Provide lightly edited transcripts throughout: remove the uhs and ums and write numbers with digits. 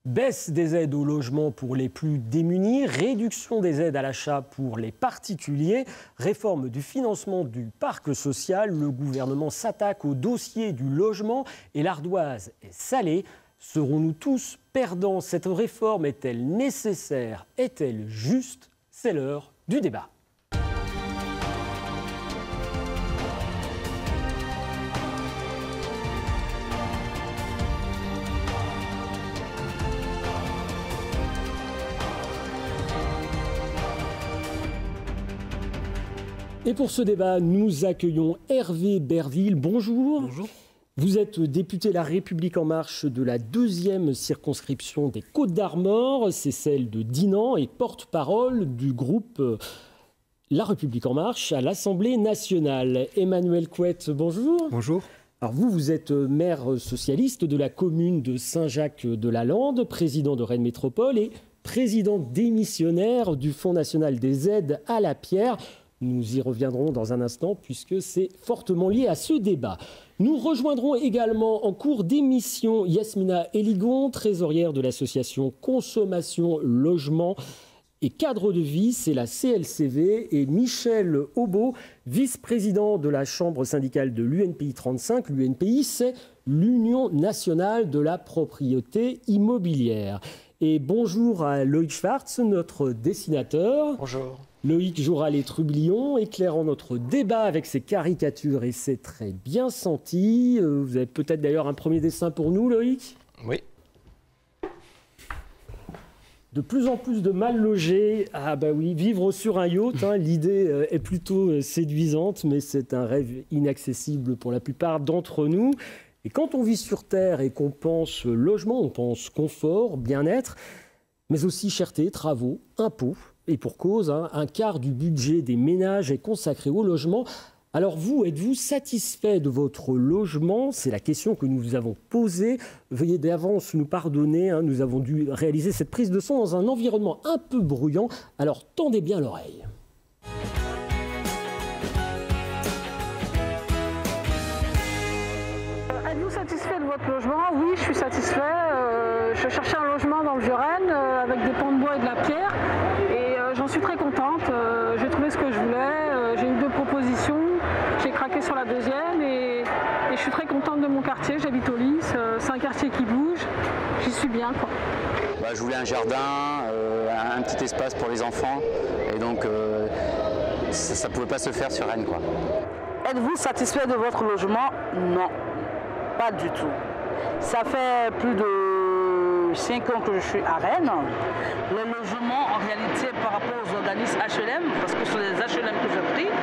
Baisse des aides au logement pour les plus démunis, réduction des aides à l'achat pour les particuliers, réforme du financement du parc social. Le gouvernement s'attaque au dossier du logement et l'ardoise est salée. Serons-nous tous perdants? Cette réforme est-elle nécessaire? Est-elle juste? C'est l'heure du débat. Et pour ce débat, nous accueillons Hervé Berville. Bonjour. Bonjour. Vous êtes député La République En Marche de la 2e circonscription des Côtes-d'Armor. C'est celle de Dinan et porte-parole du groupe La République En Marche à l'Assemblée nationale. Emmanuel Couette, bonjour. Bonjour. Alors vous êtes maire socialiste de la commune de Saint-Jacques-de-la-Lande, président de Rennes Métropole et président démissionnaire du Fonds national des aides à la pierre. Nous y reviendrons dans un instant puisque c'est fortement lié à ce débat. Nous rejoindrons également en cours d'émission Yasmina Eligon, trésorière de l'association Consommation, Logement et Cadre de Vie, c'est la CLCV, et Michel Aubeau, vice-président de la Chambre syndicale de l'UNPI 35. L'UNPI, c'est l'Union nationale de la propriété immobilière. Et bonjour à Loïc Schwartz, notre dessinateur. Bonjour. Loïc jouera les trublions, éclairant notre débat avec ses caricatures et ses traits bien sentis. Vous avez peut-être d'ailleurs un premier dessin pour nous, Loïc? Oui. De plus en plus de mal logés. Ah bah oui, vivre sur un yacht, l'idée est plutôt séduisante, mais c'est un rêve inaccessible pour la plupart d'entre nous. Et quand on vit sur Terre et qu'on pense logement, on pense confort, bien-être, mais aussi cherté, travaux, impôts. Et pour cause, un quart du budget des ménages est consacré au logement. Alors vous, êtes-vous satisfait de votre logement? C'est la question que nous vous avons posée. Veuillez d'avance nous pardonner, nous avons dû réaliser cette prise de son dans un environnement un peu bruyant. Alors tendez bien l'oreille. Êtes-vous satisfait de votre logement? Oui, je suis satisfait. Je cherchais un logement dans le Vieux-Renne avec des pans de bois et de la pierre. Et j'en suis très contente. J'ai trouvé ce que je voulais. J'ai eu 2 propositions. J'ai craqué sur la deuxième et je suis très contente de mon quartier. J'habite au Lys. C'est un quartier qui bouge. J'y suis bien, quoi. Je voulais un jardin, un petit espace pour les enfants. Et donc, ça ne pouvait pas se faire sur Rennes, quoi. Êtes-vous satisfait de votre logement? Non, pas du tout. Ça fait plus de 5 ans que je suis à Rennes. Le logement, en réalité, par rapport aux organismes HLM, parce que sur les HLM que j'ai pris,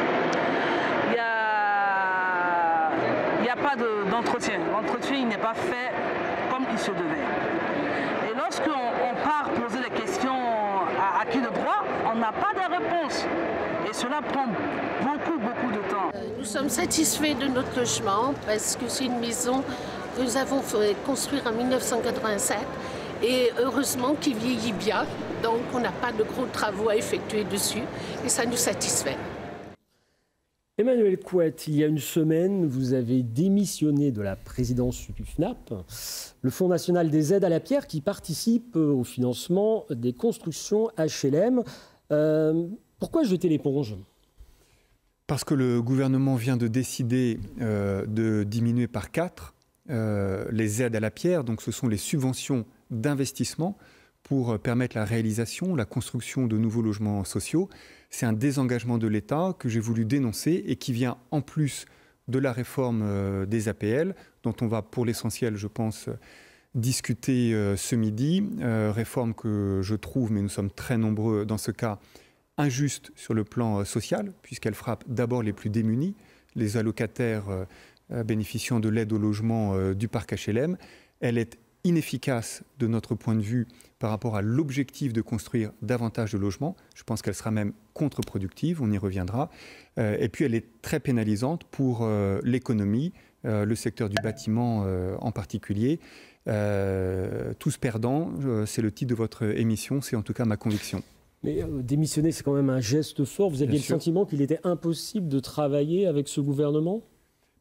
il n'y a pas d'entretien. L'entretien, il n'est pas fait comme il se devait. Et lorsqu'on part poser des questions à qui de droit, on n'a pas de réponse. Et cela prend beaucoup de temps. Nous sommes satisfaits de notre logement parce que c'est une maison que nous avons fait construire en 1987 et heureusement qu'il vieillit bien. Donc on n'a pas de gros travaux à effectuer dessus et ça nous satisfait. Emmanuel Couette, il y a une semaine, vous avez démissionné de la présidence du FNAP, le Fonds national des aides à la pierre qui participe au financement des constructions HLM. Pourquoi jeter l'éponge? Parce que le gouvernement vient de décider de diminuer par 4 les aides à la pierre. Donc ce sont les subventions d'investissement pour permettre la réalisation, la construction de nouveaux logements sociaux. C'est un désengagement de l'État que j'ai voulu dénoncer et qui vient en plus de la réforme des APL, dont on va pour l'essentiel, je pense, discuter ce midi. Réforme que je trouve, mais nous sommes très nombreux dans ce cas, injuste sur le plan social, puisqu'elle frappe d'abord les plus démunis, les allocataires bénéficiant de l'aide au logement du parc HLM. Elle est inefficace de notre point de vue par rapport à l'objectif de construire davantage de logements. Je pense qu'elle sera même contre-productive, on y reviendra. Et puis elle est très pénalisante pour l'économie, le secteur du bâtiment en particulier. Tous perdants, c'est le titre de votre émission, c'est en tout cas ma conviction. Mais démissionner, c'est quand même un geste fort. Vous aviez le sentiment qu'il était impossible de travailler avec ce gouvernement ?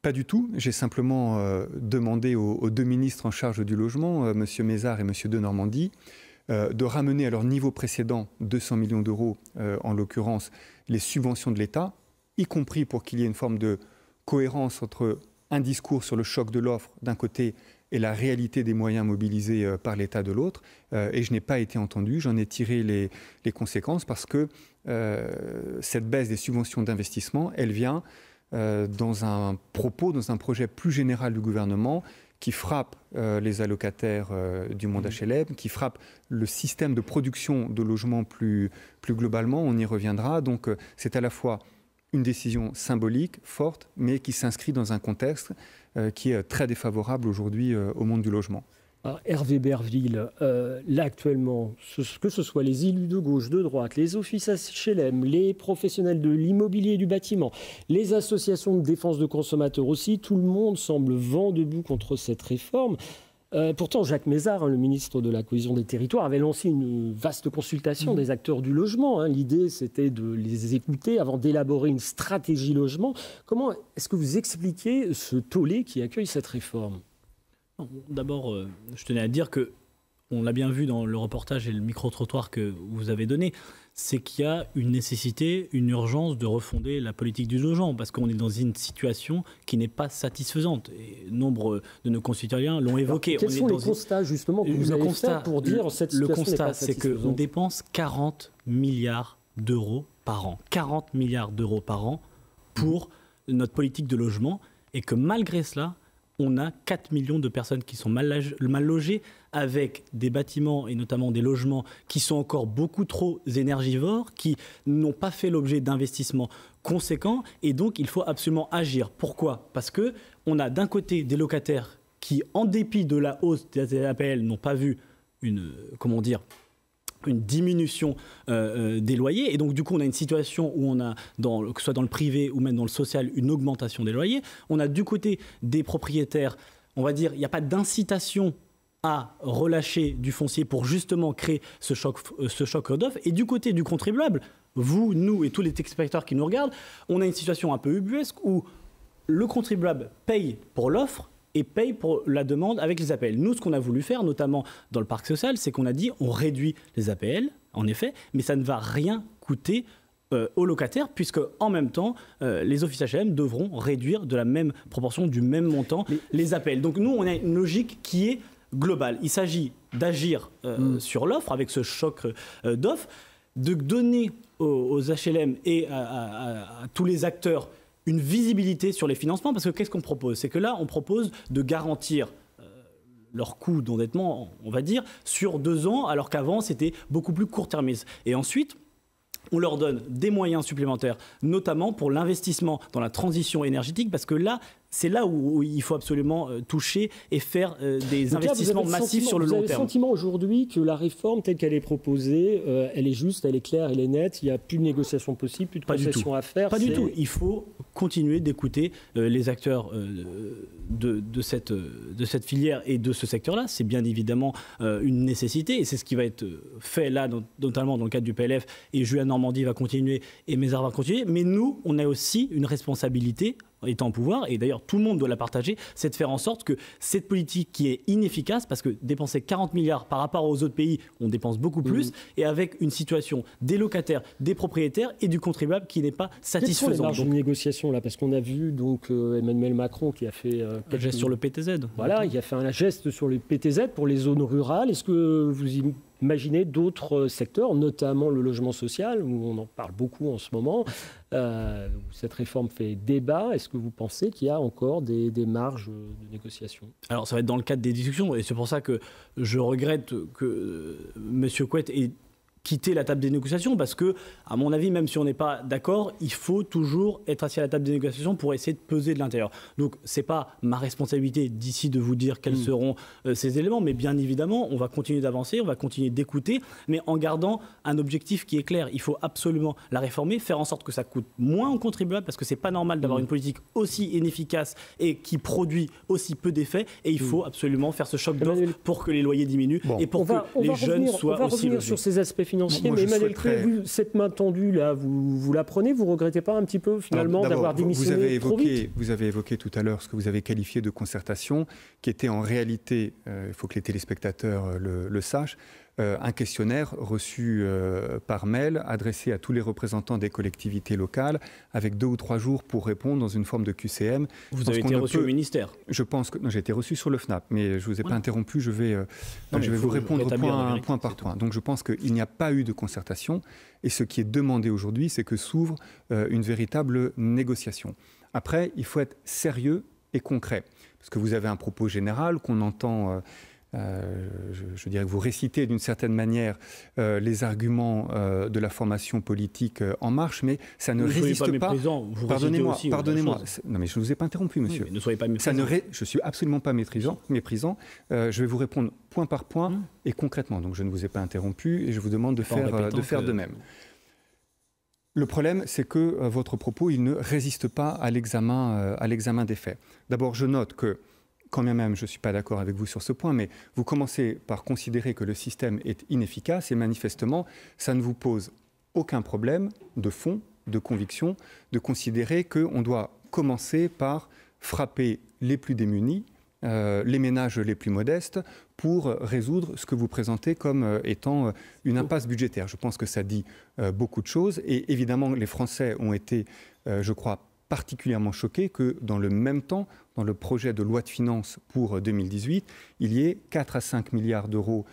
Pas du tout. J'ai simplement demandé aux deux ministres en charge du logement, M. Mézard et M. Denormandie, de ramener à leur niveau précédent, 200 millions d'euros en l'occurrence, les subventions de l'État, y compris pour qu'il y ait une forme de cohérence entre un discours sur le choc de l'offre d'un côté et la réalité des moyens mobilisés par l'État de l'autre. Et je n'ai pas été entendu. J'en ai tiré les conséquences parce que cette baisse des subventions d'investissement, elle vient dans un projet plus général du gouvernement qui frappe les allocataires du monde HLM, qui frappe le système de production de logements plus globalement. On y reviendra. Donc c'est à la fois une décision symbolique, forte, mais qui s'inscrit dans un contexte qui est très défavorable aujourd'hui au monde du logement. Alors, Hervé Berville, là actuellement, que ce soit les élus de gauche, de droite, les offices HLM, les professionnels de l'immobilier et du bâtiment, les associations de défense de consommateurs aussi, tout le monde semble vent debout contre cette réforme. Pourtant, Jacques Mézard, le ministre de la Cohésion des Territoires, avait lancé une vaste consultation des acteurs du logement. L'idée, c'était de les écouter avant d'élaborer une stratégie logement. Comment est-ce que vous expliquez ce tollé qui accueille cette réforme ? D'abord, je tenais à dire que, on l'a bien vu dans le reportage et le micro-trottoir que vous avez donné, c'est qu'il y a une nécessité, une urgence de refonder la politique du logement, parce qu'on est dans une situation qui n'est pas satisfaisante. Et nombre de nos concitoyens l'ont évoqué. Quels sont les constats, justement, que vous avez fait pour dire que cette situation n'est pas satisfaisante ? Le constat, c'est qu'on dépense 40 milliards d'euros par an. 40 milliards d'euros par an pour notre politique de logement, et que malgré cela, on a 4 millions de personnes qui sont mal logées, avec des bâtiments et notamment des logements qui sont encore beaucoup trop énergivores, qui n'ont pas fait l'objet d'investissements conséquents, et donc il faut absolument agir. Pourquoi ? Parce qu'on a d'un côté des locataires qui, en dépit de la hausse des APL, n'ont pas vu une diminution des loyers, et donc du coup on a une situation où on a, que ce soit dans le privé ou même dans le social, une augmentation des loyers. On a du côté des propriétaires, on va dire, il n'y a pas d'incitation à relâcher du foncier pour justement créer ce choc d'offre, et du côté du contribuable, vous, nous et tous les téléspectateurs qui nous regardent, on a une situation un peu ubuesque où le contribuable paye pour l'offre et paye pour la demande avec les APL. Nous, ce qu'on a voulu faire, notamment dans le parc social, c'est qu'on a dit on réduit les APL, en effet, mais ça ne va rien coûter aux locataires, puisque en même temps, les offices HLM devront réduire de la même proportion, du même montant, les APL. Donc nous, on a une logique qui est globale. Il s'agit d'agir sur l'offre, avec ce choc d'offre, de donner aux HLM et à tous les acteurs une visibilité sur les financements, parce que qu'est-ce qu'on propose ? C'est que là, on propose de garantir leur coût d'endettement, on va dire, sur 2 ans, alors qu'avant, c'était beaucoup plus court-termiste. Et ensuite, on leur donne des moyens supplémentaires, notamment pour l'investissement dans la transition énergétique, parce que là, c'est là où il faut absolument toucher et faire des investissements massifs sur le long terme. Vous avez le sentiment aujourd'hui que la réforme telle qu'elle est proposée, elle est juste, elle est claire, elle est nette, il n'y a plus de négociations possibles, plus de concessions à faire. Pas du tout. Il faut continuer d'écouter les acteurs de cette filière et de ce secteur-là. C'est bien évidemment une nécessité, et c'est ce qui va être fait là, notamment dans le cadre du PLF, et Julien Normandie va continuer et Mézard va continuer. Mais nous, on a aussi une responsabilité étant au pouvoir, et d'ailleurs tout le monde doit la partager, c'est de faire en sorte que cette politique qui est inefficace, parce que dépenser 40 milliards par rapport aux autres pays, on dépense beaucoup plus, et avec une situation des locataires, des propriétaires et du contribuable qui n'est pas satisfaisante. Quelles sont les marges de négociation là ? Parce qu'on a vu donc Emmanuel Macron qui a fait un geste sur le PTZ. Voilà, il a fait un geste sur le PTZ pour les zones rurales. Est-ce que vous imaginez d'autres secteurs, notamment le logement social, où on en parle beaucoup en ce moment, cette réforme fait débat. Est-ce que vous pensez qu'il y a encore des marges de négociation ? Alors ça va être dans le cadre des discussions, et c'est pour ça que je regrette que M. Couette ait quitté la table des négociations, parce que, à mon avis, même si on n'est pas d'accord, il faut toujours être assis à la table des négociations pour essayer de peser de l'intérieur. Donc c'est pas ma responsabilité d'ici de vous dire quels seront ces éléments, mais bien évidemment, on va continuer d'avancer, on va continuer d'écouter, mais en gardant un objectif qui est clair. Il faut absolument la réformer, faire en sorte que ça coûte moins aux contribuables, parce que c'est pas normal d'avoir une politique aussi inefficace et qui produit aussi peu d'effets, et il faut absolument faire ce choc d'offre pour que les loyers diminuent et pour que les jeunes soient aussi logés. Sur ces aspects financiers. Moi, mais Emmanuel Clouet, cette main tendue, là, vous la prenez? Vous ne regrettez pas un petit peu, finalement, d'avoir démissionné trop vite? Vous avez évoqué tout à l'heure ce que vous avez qualifié de concertation, qui était en réalité, il faut que les téléspectateurs le sachent, un questionnaire reçu par mail, adressé à tous les représentants des collectivités locales, avec 2 ou 3 jours pour répondre dans une forme de QCM. Vous avez été reçu au ministère? Je pense que... Non, j'ai été reçu sur le FNAP, mais je ne vous ai pas interrompu, je vais vous répondre point par point. Donc je pense qu'il n'y a pas eu de concertation, et ce qui est demandé aujourd'hui, c'est que s'ouvre une véritable négociation. Après, il faut être sérieux et concret, parce que vous avez un propos général qu'on entend... je dirais que vous récitez d'une certaine manière les arguments de la formation politique En Marche, mais ça ne résiste pas. Pardonnez-moi. Non, mais je ne vous ai pas interrompu, monsieur. Oui, ne soyez pas méprisant. Je ne suis absolument pas méprisant. Je vais vous répondre point par point et concrètement. Donc, je ne vous ai pas interrompu et je vous demande de faire de même. Le problème, c'est que votre propos, il ne résiste pas à l'examen des faits. D'abord, je note que quand même, je ne suis pas d'accord avec vous sur ce point, mais vous commencez par considérer que le système est inefficace et manifestement, ça ne vous pose aucun problème de fond, de conviction, de considérer qu'on doit commencer par frapper les plus démunis, les ménages les plus modestes, pour résoudre ce que vous présentez comme étant une impasse budgétaire. Je pense que ça dit beaucoup de choses et évidemment, les Français ont été, je crois, particulièrement choqué que dans le même temps, dans le projet de loi de finances pour 2018, il y ait 4 à 5 milliards d'euros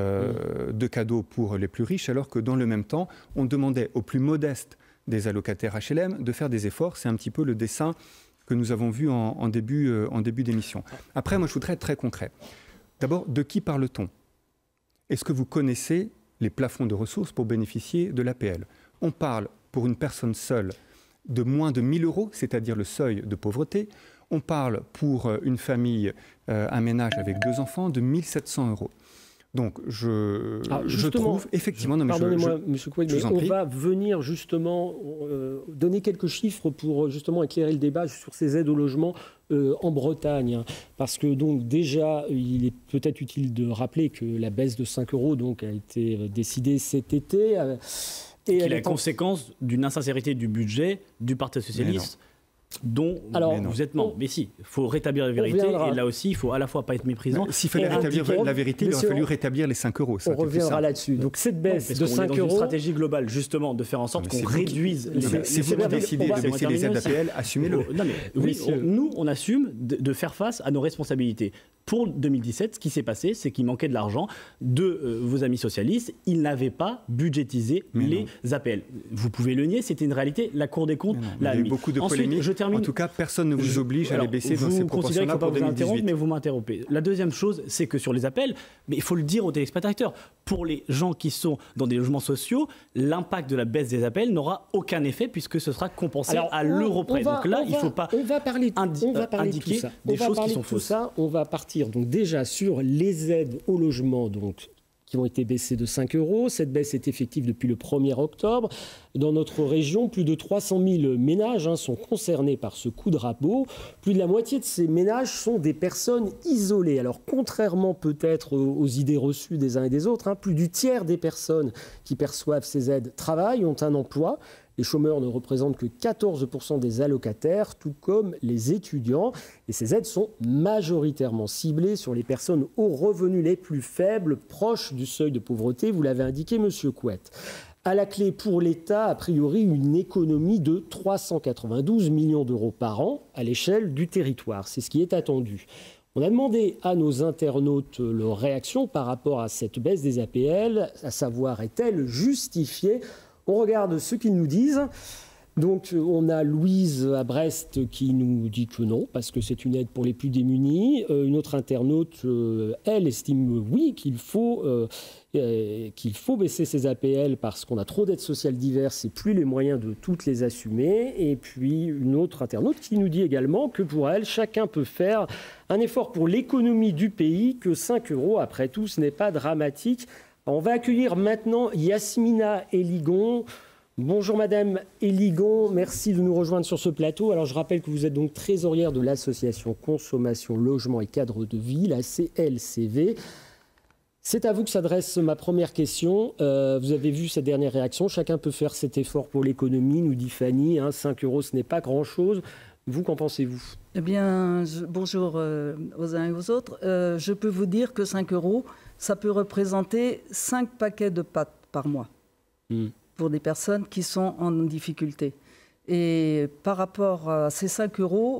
de cadeaux pour les plus riches, alors que dans le même temps, on demandait aux plus modestes des allocataires HLM de faire des efforts. C'est un petit peu le dessin que nous avons vu en début d'émission. Après, moi, je voudrais être très concret. D'abord, de qui parle-t-on? Est-ce que vous connaissez les plafonds de ressources pour bénéficier de l'APL? On parle, pour une personne seule, de moins de 1 000 euros, c'est-à-dire le seuil de pauvreté. On parle pour une famille, un ménage avec 2 enfants, de 1 700 euros. Donc, je trouve effectivement... Pardonnez-moi, M. Couet, mais on va venir justement donner quelques chiffres pour justement éclairer le débat sur ces aides au logement en Bretagne. Parce que donc déjà, il est peut-être utile de rappeler que la baisse de 5 euros donc, a été décidée cet été. Et qui est la conséquence d'une insincérité du budget du Parti socialiste dont vous êtes membre. Mais si, il faut rétablir la vérité. Et là aussi, il ne faut à la fois pas être méprisant. S'il fallait rétablir la vérité, il aurait fallu rétablir les 5 euros. On reviendra là-dessus. Donc cette baisse de 5 euros... On est dans une stratégie globale, justement, de faire en sorte qu'on réduise... C'est vous qui décidez de baisser les aides APL, assumez-le. Oui, nous, on assume de faire face à nos responsabilités. Pour 2017, ce qui s'est passé, c'est qu'il manquait de l'argent de vos amis socialistes. Ils n'avaient pas budgétisé les APL. Vous pouvez le nier, c'était une réalité. La Cour des comptes l'a admis. Il y a eu beaucoup de polémiques. En tout cas, personne ne vous oblige à les baisser dans ces proportions-là pour 2018. Mais vous m'interrompez. La deuxième chose, c'est que sur les APL, mais il faut le dire aux téléspectateurs, pour les gens qui sont dans des logements sociaux, l'impact de la baisse des APL n'aura aucun effet puisque ce sera compensé à l'euro près. Donc là, il ne faut pas indiquer des choses qui sont fausses. On va partir donc déjà sur les aides au logement donc, qui ont été baissées de 5 euros. Cette baisse est effective depuis le 1er octobre. Dans notre région, plus de 300 000 ménages sont concernés par ce coup de rabot. Plus de la moitié de ces ménages sont des personnes isolées. Alors, contrairement peut-être aux idées reçues des uns et des autres, plus du tiers des personnes qui perçoivent ces aides travaillent, ont un emploi. Les chômeurs ne représentent que 14% des allocataires, tout comme les étudiants. Et ces aides sont majoritairement ciblées sur les personnes aux revenus les plus faibles, proches du seuil de pauvreté. Vous l'avez indiqué, Monsieur Couet. À la clé pour l'État, a priori, une économie de 392 millions d'euros par an à l'échelle du territoire. C'est ce qui est attendu. On a demandé à nos internautes leur réaction par rapport à cette baisse des APL, à savoir, est-elle justifiée ? On regarde ce qu'ils nous disent. Donc, on a Louise à Brest qui nous dit que non, parce que c'est une aide pour les plus démunis. Une autre internaute, elle, estime oui, qu'il faut baisser ces APL parce qu'on a trop d'aides sociales diverses et plus les moyens de toutes les assumer. Et puis, une autre internaute qui nous dit également que pour elle, chacun peut faire un effort pour l'économie du pays, que 5 euros, après tout, ce n'est pas dramatique. On va accueillir maintenant Yasmina Eligon. Bonjour Madame Eligon, merci de nous rejoindre sur ce plateau. Alors je rappelle que vous êtes donc trésorière de l'association Consommation, Logement et Cadre de Vie, la CLCV. C'est à vous que s'adresse ma première question. Vous avez vu cette dernière réaction. Chacun peut faire cet effort pour l'économie, nous dit Fanny. 5 €, ce n'est pas grand-chose. Vous, qu'en pensez-vous? Eh bien, bonjour aux uns et aux autres. Je peux vous dire que 5 €, ça peut représenter 5 paquets de pâtes par mois pour des personnes qui sont en difficulté. Et par rapport à ces 5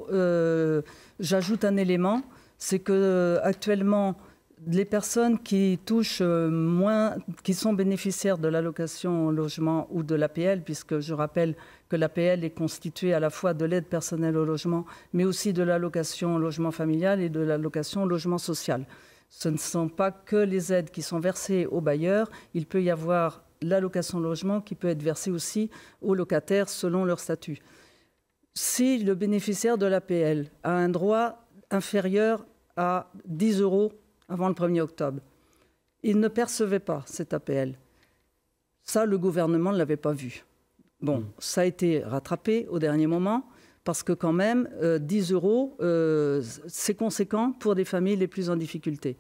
€, j'ajoute un élément, c'est que actuellement, les personnes qui touchent moins, qui sont bénéficiaires de l'allocation logement ou de l'APL, puisque je rappelle que l'APL est constituée à la fois de l'aide personnelle au logement, mais aussi de l'allocation logement familial et de l'allocation logement social. Ce ne sont pas que les aides qui sont versées aux bailleurs, il peut y avoir l'allocation logement qui peut être versée aussi aux locataires selon leur statut. Si le bénéficiaire de l'APL a un droit inférieur à 10 € avant le 1er octobre, il ne percevait pas cette APL. Ça, le gouvernement ne l'avait pas vu. Bon, ça a été rattrapé au dernier moment, parce que quand même, 10 €, c'est conséquent pour des familles les plus en difficulté.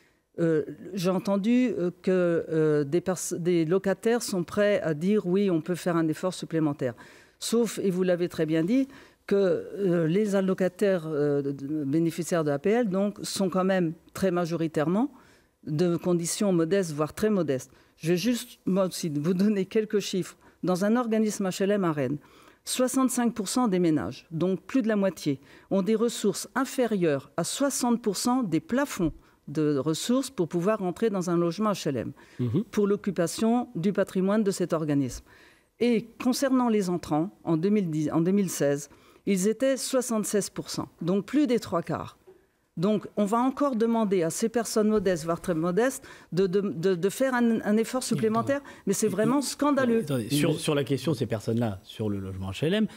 J'ai entendu que des locataires sont prêts à dire oui, on peut faire un effort supplémentaire. Sauf, et vous l'avez très bien dit, que les allocataires bénéficiaires de l'APL donc, sont quand même très majoritairement de conditions modestes, voire très modestes. Je vais juste, moi aussi, vous donner quelques chiffres. Dans un organisme HLM à Rennes, 65% des ménages, donc plus de la moitié, ont des ressources inférieures à 60% des plafonds de ressources pour pouvoir entrer dans un logement HLM, pour l'occupation du patrimoine de cet organisme. Et concernant les entrants, en 2016, ils étaient 76%, donc plus des 3/4. Donc on va encore demander à ces personnes modestes, voire très modestes, de faire un effort supplémentaire, mais c'est vraiment scandaleux. Attendez, sur la question de ces personnes-là, sur le logement HLM,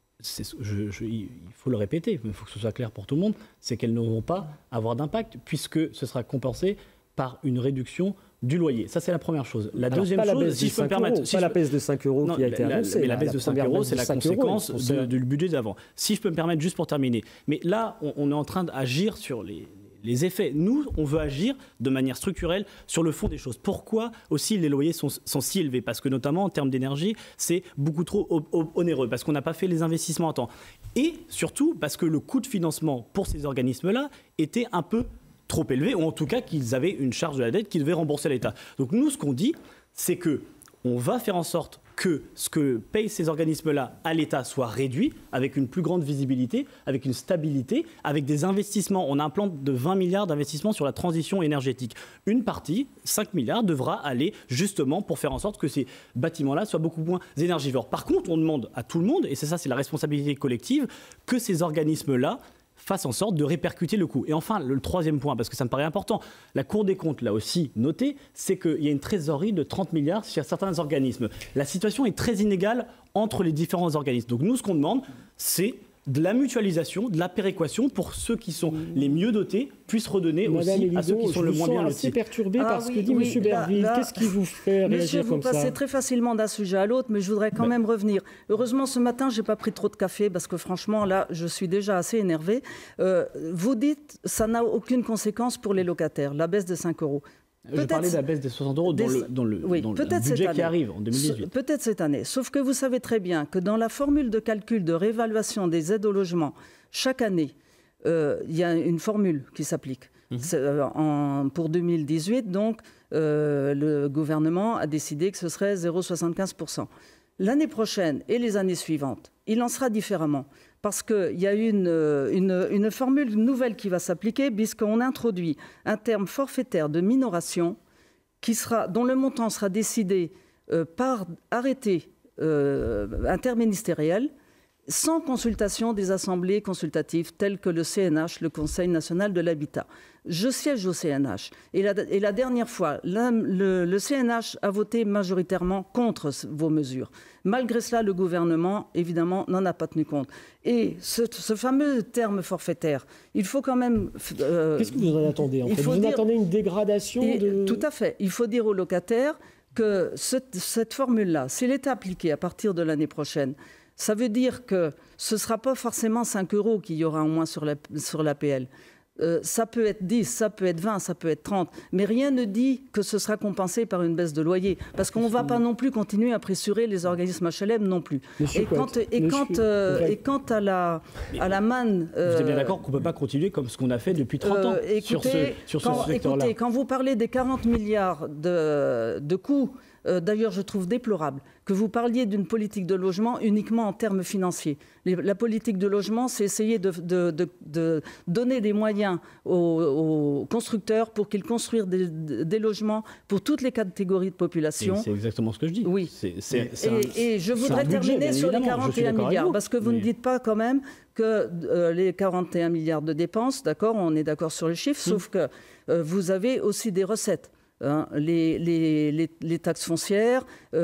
il faut le répéter, il faut que ce soit clair pour tout le monde, c'est qu'elles ne vont pas avoir d'impact, puisque ce sera compensé par une réduction du loyer. Ça, c'est la première chose. La deuxième chose, si je peux me permettre... Pas la baisse de 5 € qui a été annoncée. Mais la baisse de 5 €, c'est la conséquence du budget d'avant. Si je peux me permettre, juste pour terminer. Mais là, on est en train d'agir sur les effets. Nous, on veut agir de manière structurelle sur le fond des choses. Pourquoi aussi les loyers sont si élevés? Parce que notamment, en termes d'énergie, c'est beaucoup trop onéreux, parce qu'on n'a pas fait les investissements à temps. Et surtout, parce que le coût de financement pour ces organismes-là était un peu trop élevé, ou en tout cas qu'ils avaient une charge de la dette qu'ils devaient rembourser à l'État. Donc nous, ce qu'on dit, c'est que on va faire en sorte que ce que payent ces organismes-là à l'État soit réduit, avec une plus grande visibilité, avec une stabilité, avec des investissements. On a un plan de 20 milliards d'investissements sur la transition énergétique. Une partie, 5 milliards, devra aller justement pour faire en sorte que ces bâtiments-là soient beaucoup moins énergivores. Par contre, on demande à tout le monde, et c'est ça, c'est la responsabilité collective, que ces organismes-là fasse en sorte de répercuter le coût. Et enfin, le troisième point, parce que ça me paraît important, la Cour des comptes l'a aussi noté, c'est qu'il y a une trésorerie de 30 milliards chez certains organismes. La situation est très inégale entre les différents organismes. Donc nous, ce qu'on demande, c'est de la mutualisation, de la péréquation pour ceux qui sont les mieux dotés puissent redonner aussi à ceux qui sont le moins bien lotis. Assez perturbé par ce que dit M. Berville. Qu'est-ce qui vous fait réagir comme ça? Vous passez très facilement d'un sujet à l'autre, mais je voudrais quand même revenir. Heureusement, ce matin, je n'ai pas pris trop de café parce que franchement, là, je suis déjà assez énervée. Vous dites, ça n'a aucune conséquence pour les locataires, la baisse de 5 €. Je parlais de la baisse des 60 € dans le budget qui arrive en 2018. Peut-être cette année. Sauf que vous savez très bien que dans la formule de calcul de réévaluation des aides au logement, chaque année, il y a une formule qui s'applique. Pour 2018, donc, le gouvernement a décidé que ce serait 0,75%. L'année prochaine et les années suivantes, il en sera différemment. Parce qu'il y a une formule nouvelle qui va s'appliquer, puisqu'on introduit un terme forfaitaire de minoration dont le montant sera décidé par arrêté interministériel, sans consultation des assemblées consultatives telles que le CNH, le Conseil national de l'habitat. Je siège au CNH et la dernière fois, le CNH a voté majoritairement contre vos mesures. Malgré cela, le gouvernement, évidemment, n'en a pas tenu compte. Et ce fameux terme forfaitaire, il faut quand même... Qu'est-ce que vous en attendez en fait? Vous attendez une dégradation Tout à fait. Il faut dire aux locataires que cette formule-là, si elle est appliquée à partir de l'année prochaine, ça veut dire que ce ne sera pas forcément 5 € qu'il y aura en moins sur l'APL. ça peut être 10, ça peut être 20, ça peut être 30, mais rien ne dit que ce sera compensé par une baisse de loyer, parce qu'on ne va pas non plus continuer à pressurer les organismes HLM non plus. Et quant à la manne... Vous êtes bien d'accord qu'on ne peut pas continuer comme ce qu'on a fait depuis 30 ans sur ce secteur-là. Écoutez, quand vous parlez des 40 milliards de coûts, d'ailleurs, je trouve déplorable que vous parliez d'une politique de logement uniquement en termes financiers. La politique de logement, c'est essayer de donner des moyens aux constructeurs pour qu'ils construisent des logements pour toutes les catégories de population. C'est exactement ce que je dis. Oui. Et je voudrais terminer sur les 41 milliards, parce que vous ne dites pas quand même que les 41 milliards de dépenses, d'accord, on est d'accord sur les chiffres, sauf que vous avez aussi des recettes. Les taxes foncières,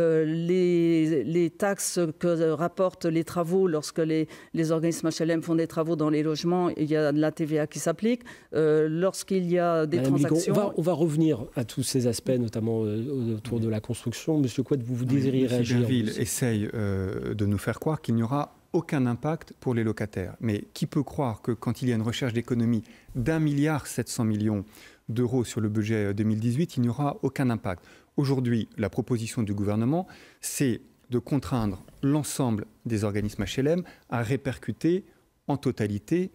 les taxes que rapportent les travaux lorsque les organismes HLM font des travaux dans les logements, il y a de la TVA qui s'applique. Lorsqu'il y a des transactions... On va revenir à tous ces aspects, notamment autour de la construction. Monsieur Couette, vous désiriez réagir? Berville essaye de nous faire croire qu'il n'y aura aucun impact pour les locataires. Mais qui peut croire que quand il y a une recherche d'économie d'1,7 milliard d'euros sur le budget 2018, il n'y aura aucun impact. Aujourd'hui, la proposition du gouvernement, c'est de contraindre l'ensemble des organismes HLM à répercuter en totalité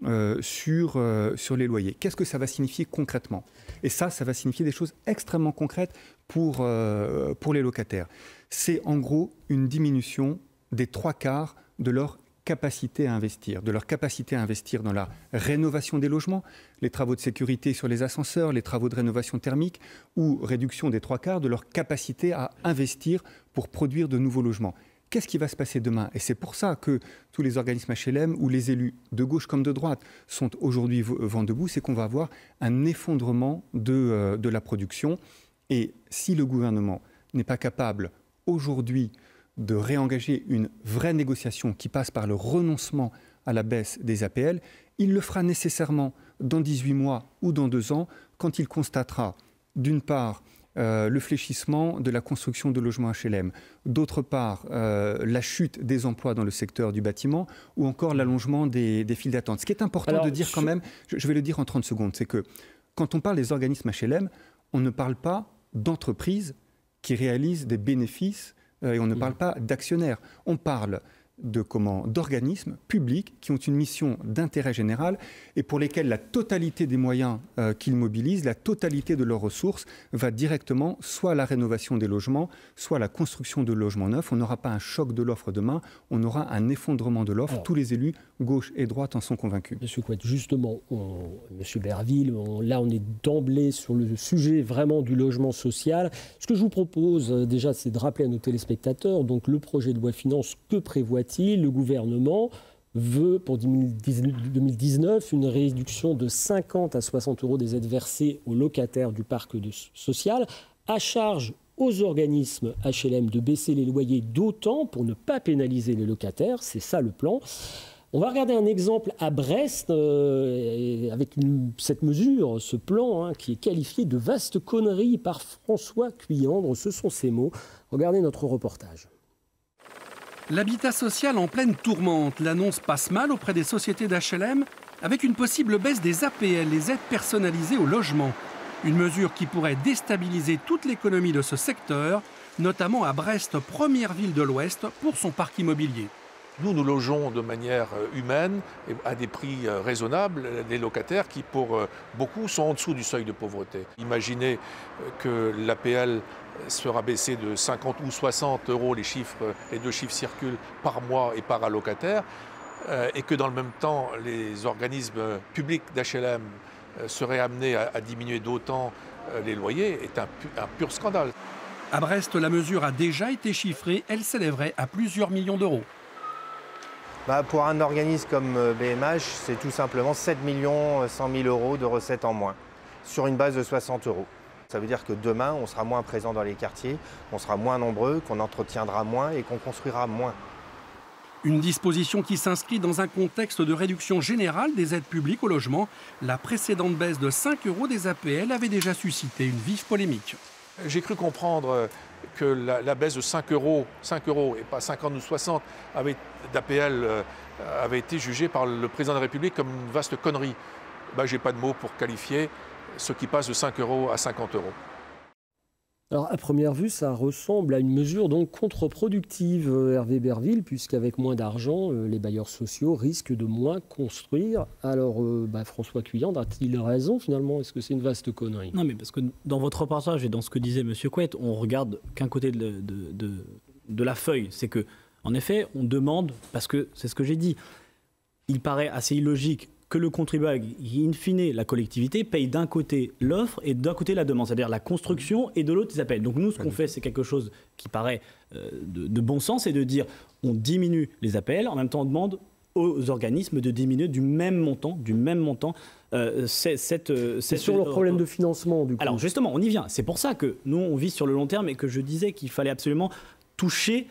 sur les loyers. Qu'est-ce que ça va signifier concrètement? Et ça va signifier des choses extrêmement concrètes pour les locataires. C'est en gros une diminution des 3/4 de leur capacité à investir, dans la rénovation des logements, les travaux de sécurité sur les ascenseurs, les travaux de rénovation thermique, ou réduction des 3/4 de leur capacité à investir pour produire de nouveaux logements. Qu'est-ce qui va se passer demain? Et c'est pour ça que tous les organismes HLM ou les élus de gauche comme de droite sont aujourd'hui vent debout, c'est qu'on va avoir un effondrement de la production. Et si le gouvernement n'est pas capable aujourd'hui de réengager une vraie négociation qui passe par le renoncement à la baisse des APL, il le fera nécessairement dans 18 mois ou dans 2 ans, quand il constatera, d'une part, le fléchissement de la construction de logements HLM, d'autre part, la chute des emplois dans le secteur du bâtiment, ou encore l'allongement des files d'attente. Ce qui est important de dire quand même, je vais le dire en 30 secondes, c'est que quand on parle des organismes HLM, on ne parle pas d'entreprises qui réalisent des bénéfices et on ne parle pas d'actionnaires. On parle d'organismes publics qui ont une mission d'intérêt général et pour lesquels la totalité des moyens qu'ils mobilisent, la totalité de leurs ressources va directement soit à la rénovation des logements, soit à la construction de logements neufs. On n'aura pas un choc de l'offre demain, on aura un effondrement de l'offre. Tous les élus, gauche et droite, en sont convaincus. Monsieur Couette, justement, Monsieur Berville, là on est d'emblée sur le sujet vraiment du logement social. Ce que je vous propose déjà, c'est de rappeler à nos téléspectateurs, donc le projet de loi finances, que prévoit-il? Le gouvernement veut pour 2019 une réduction de 50 à 60 euros des aides versées aux locataires du parc social, à charge aux organismes HLM de baisser les loyers d'autant pour ne pas pénaliser les locataires. C'est ça le plan. On va regarder un exemple à Brest avec cette mesure, ce plan qui est qualifié de vaste connerie par François Cuyandre. Ce sont ses mots. Regardez notre reportage. L'habitat social en pleine tourmente. L'annonce passe mal auprès des sociétés d'HLM avec une possible baisse des APL, les aides personnalisées au logement. Une mesure qui pourrait déstabiliser toute l'économie de ce secteur, notamment à Brest, première ville de l'Ouest, pour son parc immobilier. Nous logeons de manière humaine et à des prix raisonnables les locataires qui, pour beaucoup, sont en dessous du seuil de pauvreté. Imaginez que l'APL sera baissée de 50 ou 60 euros, les deux chiffres circulent, par mois et par allocataire, et que dans le même temps, les organismes publics d'HLM seraient amenés à diminuer d'autant les loyers, est un pur scandale. À Brest, la mesure a déjà été chiffrée, elle s'élèverait à plusieurs millions d'euros. Pour un organisme comme BMH, c'est tout simplement 7 100 000 euros de recettes en moins, sur une base de 60 euros. Ça veut dire que demain, on sera moins présent dans les quartiers, on sera moins nombreux, qu'on entretiendra moins et qu'on construira moins. Une disposition qui s'inscrit dans un contexte de réduction générale des aides publiques au logement. La précédente baisse de 5 euros des APL avait déjà suscité une vive polémique. J'ai cru comprendre que la baisse de 5 euros et pas 50 ou 60 d'APL avait été jugée par le président de la République comme une vaste connerie. je n'ai pas de mots pour qualifier ce qui passe de 5 € à 50 €. Alors, à première vue, ça ressemble à une mesure donc contre-productive, Hervé Berville, puisqu'avec moins d'argent, les bailleurs sociaux risquent de moins construire. Alors, François Cuyand a-t-il raison, finalement? Est-ce que c'est une vaste connerie? Non, mais parce que dans votre reportage et dans ce que disait M. Couette, on regarde qu'un côté de la feuille. C'est que, en effet, on demande, parce que c'est ce que j'ai dit, il paraît assez illogique que le contribuable, in fine, la collectivité, paye d'un côté l'offre et d'un côté la demande, c'est-à-dire la construction, et de l'autre, les appels. Donc nous, ce qu'on fait, c'est quelque chose qui paraît de bon sens, c'est de dire on diminue les appels, en même temps on demande aux organismes de diminuer du même montant. C'est sur le problème de financement, du coup. Alors justement, on y vient. C'est pour ça que nous, on vise sur le long terme et que je disais qu'il fallait absolument toucher,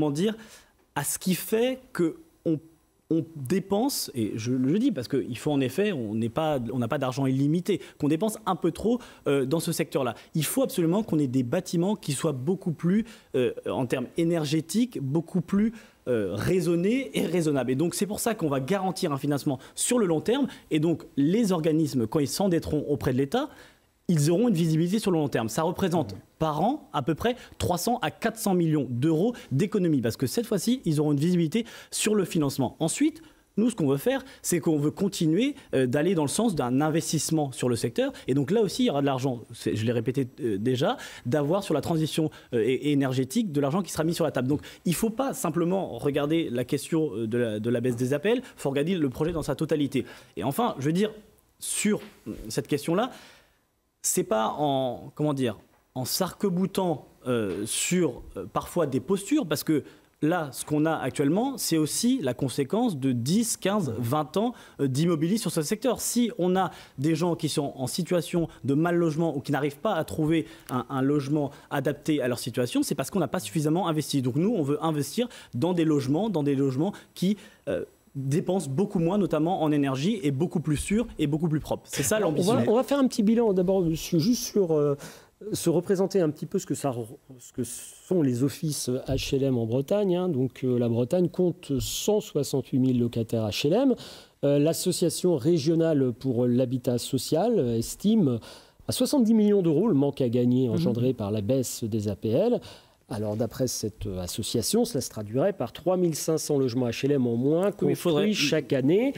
à ce qui fait que on dépense, et je le dis parce qu'il faut en effet, on n'a pas d'argent illimité, qu'on dépense un peu trop dans ce secteur-là. Il faut absolument qu'on ait des bâtiments qui soient beaucoup plus, en termes énergétiques, beaucoup plus raisonnés et raisonnables. Et donc c'est pour ça qu'on va garantir un financement sur le long terme, et donc les organismes, quand ils s'endetteront auprès de l'État, ils auront une visibilité sur le long terme. Ça représente par an à peu près 300 à 400 millions d'euros d'économie, parce que cette fois-ci, ils auront une visibilité sur le financement. Ensuite, nous, ce qu'on veut faire, c'est qu'on veut continuer d'aller dans le sens d'un investissement sur le secteur. Et donc là aussi, il y aura de l'argent, je l'ai répété déjà, d'avoir sur la transition énergétique de l'argent qui sera mis sur la table. Donc il ne faut pas simplement regarder la question de la baisse des appels, il faut regarder le projet dans sa totalité. Et enfin, je veux dire, sur cette question-là, c'est pas en s'arc-boutant sur parfois des postures, parce que là, ce qu'on a actuellement, c'est aussi la conséquence de 10, 15, 20 ans d'immobilier sur ce secteur. Si on a des gens qui sont en situation de mal logement ou qui n'arrivent pas à trouver un logement adapté à leur situation, c'est parce qu'on n'a pas suffisamment investi. Donc nous, on veut investir dans des logements qui dépensent beaucoup moins, notamment en énergie, et beaucoup plus sûrs et beaucoup plus propres. C'est ça l'ambition. On va faire un petit bilan d'abord, juste sur se représenter un petit peu ce que sont les offices HLM en Bretagne. Donc la Bretagne compte 168 000 locataires HLM. L'association régionale pour l'habitat social estime à 70 millions d'euros le manque à gagner engendré par la baisse des APL. Alors, d'après cette association, cela se traduirait par 3 500 logements HLM en moins construits chaque année.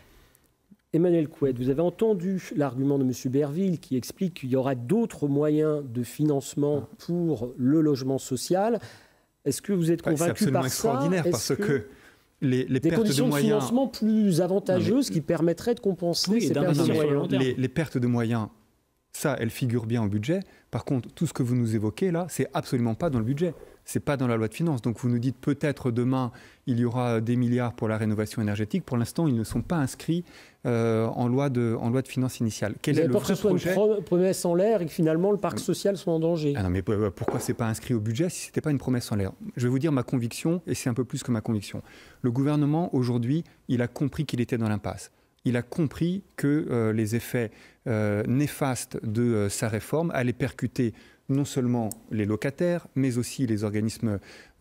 Emmanuel Couette, vous avez entendu l'argument de M. Berville qui explique qu'il y aura d'autres moyens de financement pour le logement social. Est-ce que vous êtes convaincu par ça? C'est absolument extraordinaire parce que les des pertes conditions de moyens... financement plus avantageuses qui permettraient de compenser ces pertes de moyens. Les pertes de moyens, ça, elles figurent bien au budget. Par contre, tout ce que vous nous évoquez là, c'est absolument pas dans le budget. C'est pas dans la loi de finances. Donc vous nous dites peut-être demain, il y aura des milliards pour la rénovation énergétique. Pour l'instant, ils ne sont pas inscrits en loi de finances initiale. Quel est le vrai projet ? Une promesse en l'air et que finalement le parc social soit en danger. Ah non, mais pourquoi c'est pas inscrit au budget si c'était pas une promesse en l'air ? Je vais vous dire ma conviction, et c'est un peu plus que ma conviction. Le gouvernement, aujourd'hui, il a compris qu'il était dans l'impasse. Il a compris que les effets néfastes de sa réforme allaient percuter non seulement les locataires, mais aussi les organismes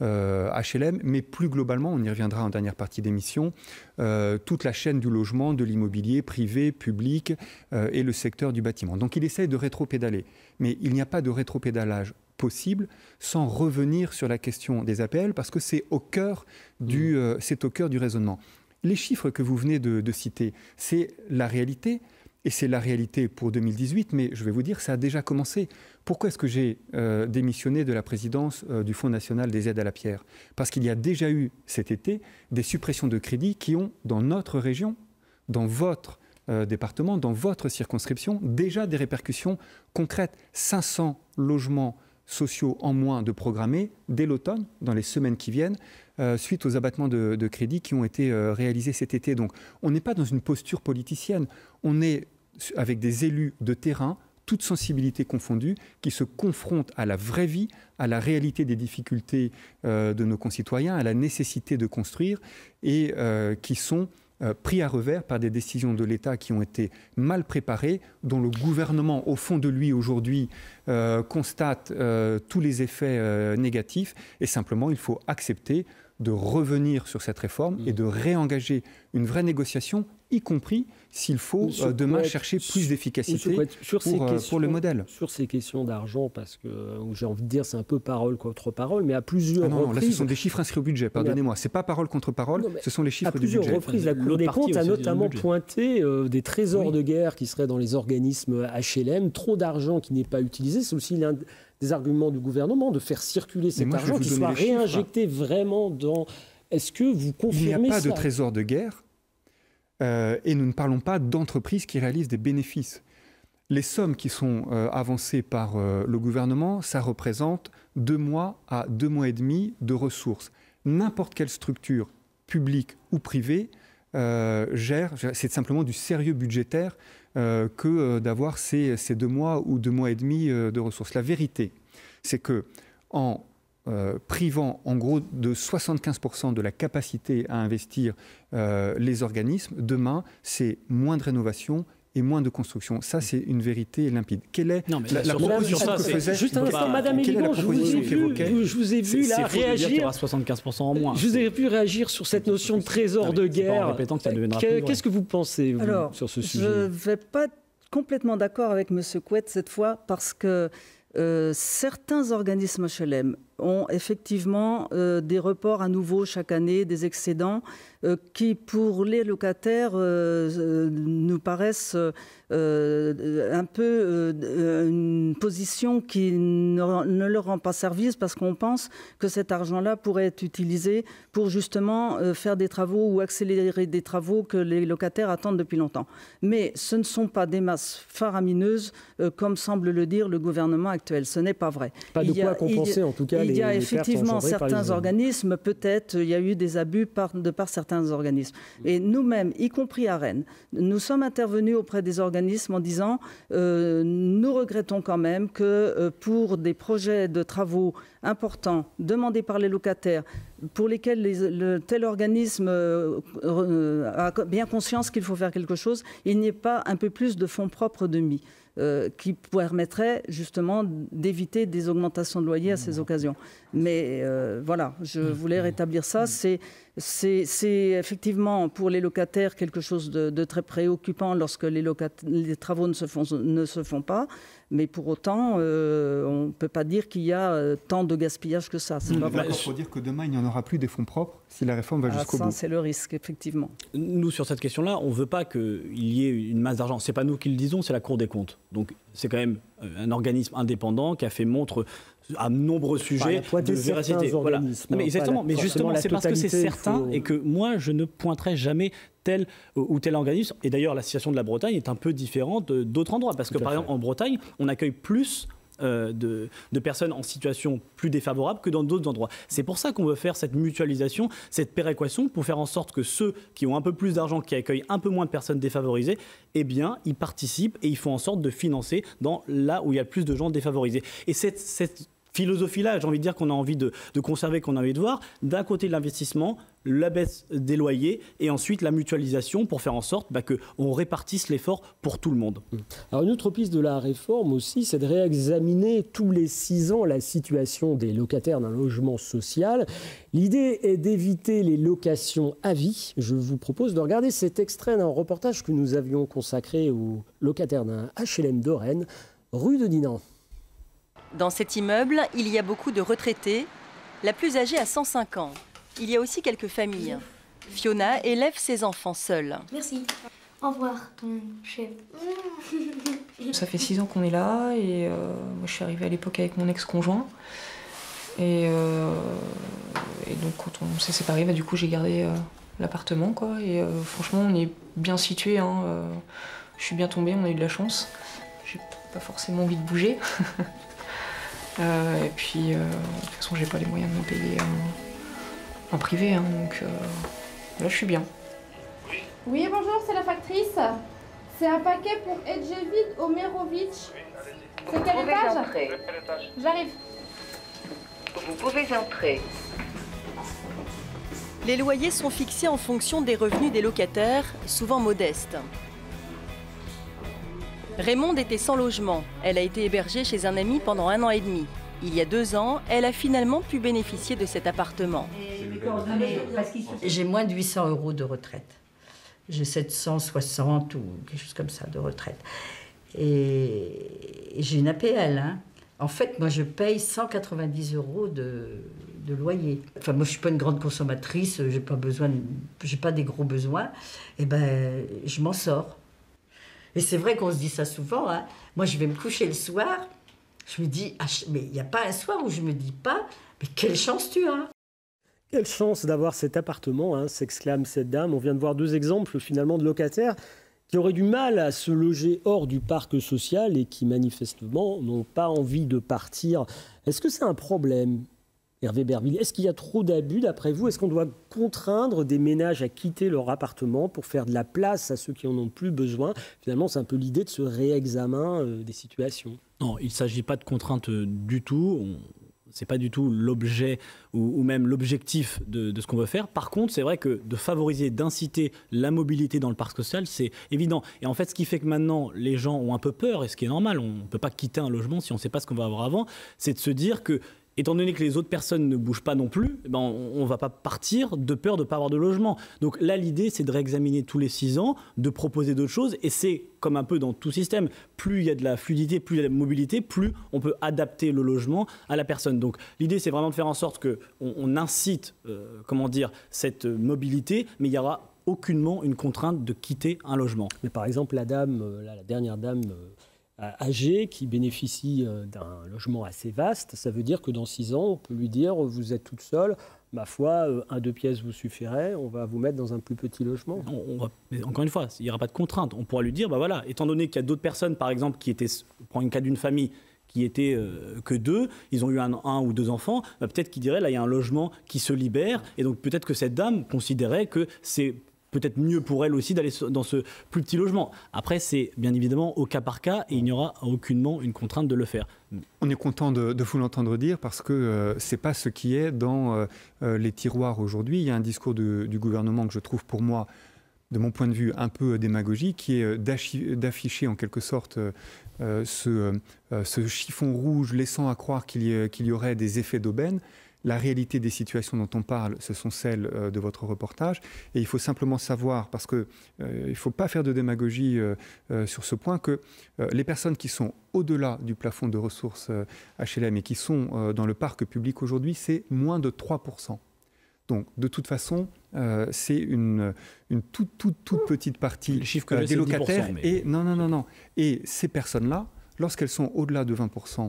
HLM, mais plus globalement, on y reviendra en dernière partie d'émission, toute la chaîne du logement, de l'immobilier privé, public et le secteur du bâtiment. Donc il essaye de rétropédaler, mais il n'y a pas de rétropédalage possible sans revenir sur la question des APL, parce que c'est au cœur du raisonnement. Les chiffres que vous venez de citer, c'est la réalité, et c'est la réalité pour 2018, mais je vais vous dire, ça a déjà commencé. Pourquoi est-ce que j'ai démissionné de la présidence du Fonds national des aides à la pierre ? Parce qu'il y a déjà eu cet été des suppressions de crédits qui ont, dans notre région, dans votre département, dans votre circonscription, déjà des répercussions concrètes. 500 logements sociaux en moins de programmés dès l'automne, dans les semaines qui viennent, suite aux abattements de crédits qui ont été réalisés cet été. Donc on n'est pas dans une posture politicienne, on est avec des élus de terrain, toutes sensibilités confondues, qui se confrontent à la vraie vie, à la réalité des difficultés de nos concitoyens, à la nécessité de construire, et qui sont pris à revers par des décisions de l'État qui ont été mal préparées, dont le gouvernement, au fond de lui aujourd'hui, constate tous les effets négatifs. Et simplement, il faut accepter de revenir sur cette réforme et de réengager une vraie négociation, y compris s'il faut demain chercher plus d'efficacité pour le modèle. Sur ces questions d'argent, parce que j'ai envie de dire c'est un peu parole contre parole, mais à plusieurs reprises... Là ce sont des chiffres inscrits au budget, pardonnez-moi. Ce n'est pas parole contre parole, ce sont les chiffres du budget. À plusieurs reprises, la Cour des comptes a notamment pointé des trésors de guerre qui seraient dans les organismes HLM, trop d'argent qui n'est pas utilisé. C'est aussi l'un des arguments du gouvernement de faire circuler cet argent qui soit réinjecté vraiment dans... Est-ce que vous confirmez ça ? Il n'y a pas de trésor de guerre et nous ne parlons pas d'entreprises qui réalisent des bénéfices. Les sommes qui sont avancées par le gouvernement, ça représente 2 mois à 2 mois et demi de ressources. N'importe quelle structure, publique ou privée, c'est simplement du sérieux budgétaire que d'avoir ces 2 mois ou 2 mois et demi de ressources. La vérité, c'est que en privant en gros de 75% de la capacité à investir les organismes, demain, c'est moins de rénovation et moins de construction. Ça, c'est une vérité limpide. Quelle est la proposition que faisait... Juste un instant, Madame Héligon, je vous ai vu là réagir... Il y aura 75% en moins. Je vous ai vu réagir sur cette notion de trésor de guerre. Qu'est-ce que vous pensez, sur ce sujet ? Je ne vais pas être complètement d'accord avec M. Couette cette fois, parce que certains organismes HLM ont effectivement des reports à nouveau chaque année, des excédents qui, pour les locataires, nous paraissent un peu une position qui ne leur rend pas service, parce qu'on pense que cet argent-là pourrait être utilisé pour justement faire des travaux ou accélérer des travaux que les locataires attendent depuis longtemps. Mais ce ne sont pas des masses faramineuses, comme semble le dire le gouvernement actuel. Ce n'est pas vrai. Pas de quoi compenser, en tout cas, il y a effectivement certains organismes, peut-être, il y a eu des abus de par certains organismes. Et nous-mêmes, y compris à Rennes, nous sommes intervenus auprès des organismes en disant nous regrettons quand même que pour des projets de travaux importants demandés par les locataires, pour lesquels tel organisme a bien conscience qu'il faut faire quelque chose, il n'y ait pas un peu plus de fonds propres de mis. Qui permettrait justement d'éviter des augmentations de loyers à ces occasions. Mais voilà, je voulais rétablir ça. C'est effectivement pour les locataires quelque chose de très préoccupant lorsque les travaux ne se font pas. Mais pour autant, on ne peut pas dire qu'il y a tant de gaspillage que ça. C'est pas vrai. Il faut dire que demain, il n'y en aura plus des fonds propres si la réforme va jusqu'au bout. Ça, c'est le risque, effectivement. Nous, sur cette question-là, on ne veut pas qu'il y ait une masse d'argent. Ce n'est pas nous qui le disons, c'est la Cour des comptes. Donc, c'est quand même un organisme indépendant qui a fait montre à nombreux sujets de véracité. Voilà. Non, mais exactement. Mais justement, c'est parce que c'est certain et que moi, je ne pointerai jamais tel ou tel organisme. Et d'ailleurs, la situation de la Bretagne est un peu différente d'autres endroits. Parce que, par exemple, en Bretagne, on accueille plus de personnes en situation plus défavorable que dans d'autres endroits. C'est pour ça qu'on veut faire cette mutualisation, cette péréquation, pour faire en sorte que ceux qui ont un peu plus d'argent, qui accueillent un peu moins de personnes défavorisées, eh bien, ils participent et ils font en sorte de financer là où il y a plus de gens défavorisés. Et cette philosophie-là, j'ai envie de dire qu'on a envie de conserver, qu'on a envie de voir. D'un côté, l'investissement, la baisse des loyers et ensuite la mutualisation pour faire en sorte qu'on répartisse l'effort pour tout le monde. Alors une autre piste de la réforme aussi, c'est de réexaminer tous les 6 ans la situation des locataires d'un logement social. L'idée est d'éviter les locations à vie. Je vous propose de regarder cet extrait d'un reportage que nous avions consacré aux locataires d'un HLM de Rennes, rue de Dinan. Dans cet immeuble, il y a beaucoup de retraités. La plus âgée a 105 ans. Il y a aussi quelques familles. Fiona élève ses enfants seule. Merci. Au revoir, ton chef. Ça fait 6 ans qu'on est là et moi je suis arrivée à l'époque avec mon ex-conjoint. Et donc quand on s'est séparés, du coup j'ai gardé l'appartement, quoi. Et franchement on est bien situé. Je suis bien tombée, on a eu de la chance. J'ai pas forcément envie de bouger. Et puis, de toute façon, j'ai pas les moyens de me payer en privé, donc là, je suis bien. Oui, bonjour, c'est la factrice. C'est un paquet pour Edjevid Omerovic. C'est quel étage? J'arrive. Vous pouvez entrer. Les loyers sont fixés en fonction des revenus des locataires, souvent modestes. Raymonde était sans logement. Elle a été hébergée chez un ami pendant 1 an et demi. Il y a 2 ans, elle a finalement pu bénéficier de cet appartement. J'ai moins de 800 € de retraite. J'ai 760 ou quelque chose comme ça de retraite. Et j'ai une APL. Hein. En fait, moi, je paye 190 € de loyer. Enfin, moi, je ne suis pas une grande consommatrice, je n'ai pas des gros besoins. Et ben, je m'en sors. Et c'est vrai qu'on se dit ça souvent. Hein. Moi, je vais me coucher le soir, je me dis, mais il n'y a pas un soir où je ne me dis pas, mais quelle chance tu as. Quelle chance d'avoir cet appartement, hein, s'exclame cette dame. On vient de voir 2 exemples finalement de locataires qui auraient du mal à se loger hors du parc social et qui manifestement n'ont pas envie de partir. Est-ce que c'est un problème, Hervé Berville? Est-ce qu'il y a trop d'abus d'après vous? Est-ce qu'on doit contraindre des ménages à quitter leur appartement pour faire de la place à ceux qui en ont plus besoin? Finalement, c'est un peu l'idée de ce réexamen des situations. Non, il ne s'agit pas de contrainte du tout. Ce n'est pas du tout l'objet ou même l'objectif de ce qu'on veut faire. Par contre, c'est vrai que de favoriser, d'inciter la mobilité dans le parc social, c'est évident. Et en fait, ce qui fait que maintenant, les gens ont un peu peur, et ce qui est normal, on ne peut pas quitter un logement si on ne sait pas ce qu'on va avoir avant, c'est de se dire que, étant donné que les autres personnes ne bougent pas non plus, ben on ne va pas partir de peur de ne pas avoir de logement. Donc là, l'idée, c'est de réexaminer tous les 6 ans, de proposer d'autres choses. Et c'est comme un peu dans tout système. Plus il y a de la fluidité, plus il y a de la mobilité, plus on peut adapter le logement à la personne. Donc l'idée, c'est vraiment de faire en sorte qu'on incite cette mobilité, mais il y aura aucunement une contrainte de quitter un logement. Mais par exemple, la dernière dame... âgée qui bénéficie d'un logement assez vaste, ça veut dire que dans 6 ans, on peut lui dire vous êtes toute seule, ma foi, 1-2 pièces vous suffirait, on va vous mettre dans un plus petit logement. Mais encore une fois, il n'y aura pas de contrainte. On pourra lui dire, voilà, étant donné qu'il y a d'autres personnes, par exemple, qui étaient, prends le cas d'une famille, qui étaient que 2, ils ont eu un ou 2 enfants, peut-être qu'ils diraient, là, il y a un logement qui se libère, et donc peut-être que cette dame considérait que c'est peut-être mieux pour elle aussi d'aller dans ce plus petit logement. Après, c'est bien évidemment au cas par cas et il n'y aura aucunement une contrainte de le faire. On est content de vous l'entendre dire parce que ce n'est pas ce qui est dans les tiroirs aujourd'hui. Il y a un discours du gouvernement que je trouve pour moi, de mon point de vue, un peu démagogique, qui est d'afficher en quelque sorte ce chiffon rouge laissant à croire qu'il y aurait des effets d'aubaine. La réalité des situations dont on parle, ce sont celles de votre reportage. Et il faut simplement savoir, parce qu'il ne faut pas faire de démagogie sur ce point, que les personnes qui sont au-delà du plafond de ressources HLM et qui sont dans le parc public aujourd'hui, c'est moins de 3%. Donc, de toute façon, c'est une toute petite partie des locataires. 10%, mais... Et, non. Et ces personnes-là, lorsqu'elles sont au-delà de 20%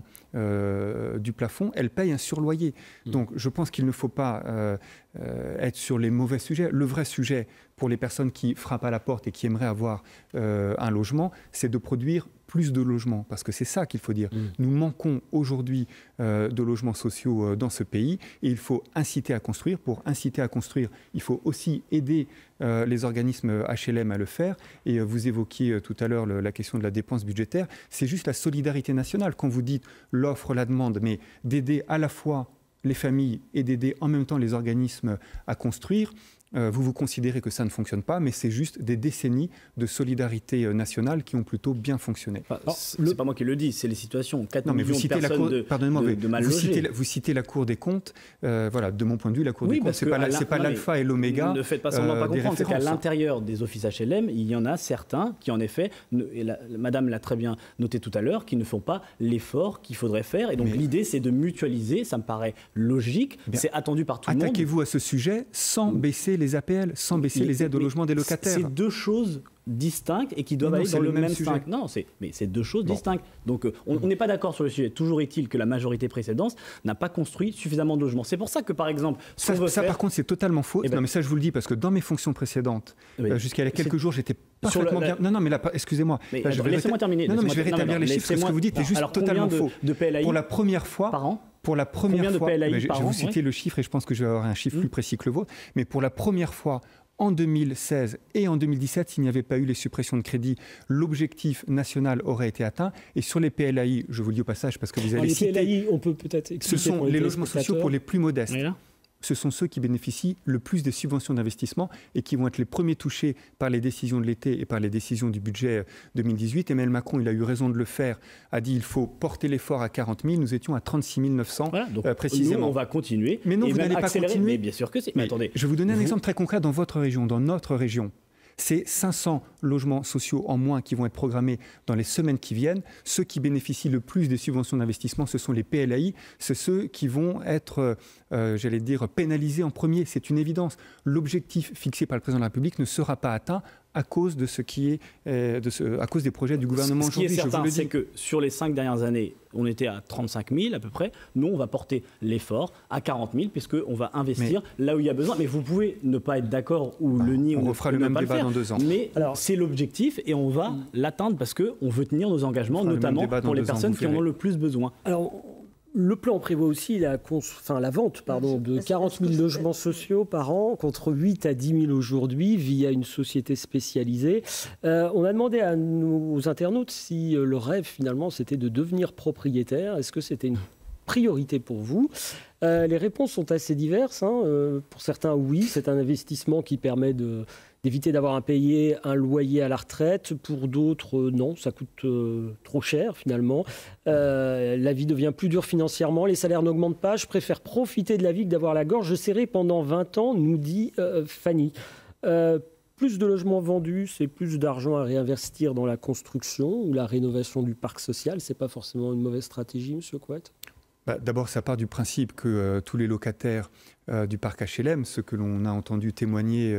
du plafond, elles payent un surloyer. Donc je pense qu'il ne faut pas être sur les mauvais sujets. Le vrai sujet pour les personnes qui frappent à la porte et qui aimeraient avoir un logement, c'est de produire plus de logements, parce que c'est ça qu'il faut dire. Nous manquons aujourd'hui de logements sociaux dans ce pays et il faut inciter à construire. Pour inciter à construire, il faut aussi aider les organismes HLM à le faire. Et vous évoquiez tout à l'heure la question de la dépense budgétaire. C'est juste la solidarité nationale. Quand vous dites l'offre, la demande, mais d'aider à la fois les familles et d'aider en même temps les organismes à construire, vous considérez que ça ne fonctionne pas, mais c'est juste des décennies de solidarité nationale qui ont plutôt bien fonctionné. C'est pas moi qui le dis, c'est les situations. 4 millions de personnes de mal logées. Vous citez la Cour des comptes. Voilà, de mon point de vue, la Cour des comptes, c'est pas l'alpha et l'oméga. Ne faites pas semblant de pas comprendre. C'est qu'à l'intérieur des offices HLM, il y en a certains qui, en effet, et Madame l'a très bien noté tout à l'heure, qui ne font pas l'effort qu'il faudrait faire. Et donc l'idée, c'est de mutualiser. Ça me paraît logique. C'est attendu par tout le monde. Attaquez-vous à ce sujet sans baisser les APL, sans baisser les aides au logement des locataires. C'est 2 choses distinctes et qui doivent aller dans le même sujet. Non, mais c'est 2 choses distinctes. Donc on n'est pas d'accord sur le sujet. Toujours est-il que la majorité précédente n'a pas construit suffisamment de logements. C'est pour ça que, par exemple, par contre, c'est totalement faux. Non, mais ça, je vous le dis parce que dans mes fonctions précédentes, jusqu'à il y a quelques jours, j'étais parfaitement bien. Non, mais là, excusez-moi. Laissez-moi terminer. Non, mais je vais rétablir les chiffres. Ce que vous dites est juste totalement faux. De PLAI pour la première fois par an. Pour la première fois, je vais vous citer le chiffre et je pense que je vais avoir un chiffre plus précis que le vôtre, mais pour la première fois en 2016 et en 2017, s'il n'y avait pas eu les suppressions de crédits, l'objectif national aurait été atteint. Et sur les PLAI, je vous le dis au passage parce que vous allez citer... Les PLAI, on peut peut-être expliquer. Ce sont les logements sociaux pour les plus modestes. Ce sont ceux qui bénéficient le plus des subventions d'investissement et qui vont être les premiers touchés par les décisions de l'été et par les décisions du budget 2018. Emmanuel Macron, il a eu raison de le faire, a dit il faut porter l'effort à 40 000. Nous étions à 36 900 précisément. Nous, on va continuer. Mais non, vous n'allez pas continuer. Mais bien sûr que c'est. Mais attendez. Je vais vous donner un exemple très concret dans votre région, dans notre région. C'est 500 logements sociaux en moins qui vont être programmés dans les semaines qui viennent. Ceux qui bénéficient le plus des subventions d'investissement, ce sont les PLAI. C'est ceux qui vont être, j'allais dire, pénalisés en premier. C'est une évidence. L'objectif fixé par le président de la République ne sera pas atteint à cause de ce qui est, à cause des projets du gouvernement aujourd'hui. Ce qui est certain, c'est que sur les 5 dernières années, on était à 35 000 à peu près. Nous, on va porter l'effort à 40 000 puisqu'on va investir là où il y a besoin. Mais vous pouvez ne pas être d'accord ou le nier. On refera le même débat dans 2 ans. Mais c'est l'objectif et on va l'atteindre parce qu'on veut tenir nos engagements, notamment pour les personnes qui en ont le plus besoin. Alors, le plan prévoit aussi la vente de 40 000 logements sociaux par an contre 8 à 10 000 aujourd'hui via une société spécialisée. On a demandé à nos internautes si le rêve finalement c'était de devenir propriétaire. Est-ce que c'était une priorité pour vous? Les réponses sont assez diverses. Pour certains, oui, c'est un investissement qui permet d'éviter d'avoir à payer un loyer à la retraite. Pour d'autres, non, ça coûte trop cher finalement. La vie devient plus dure financièrement, les salaires n'augmentent pas. Je préfère profiter de la vie que d'avoir la gorge serrée pendant 20 ans, nous dit Fanny. Plus de logements vendus, c'est plus d'argent à réinvestir dans la construction ou la rénovation du parc social. C'est pas forcément une mauvaise stratégie, Monsieur Couette? D'abord, ça part du principe que tous les locataires du parc HLM, ceux que l'on a entendu témoigner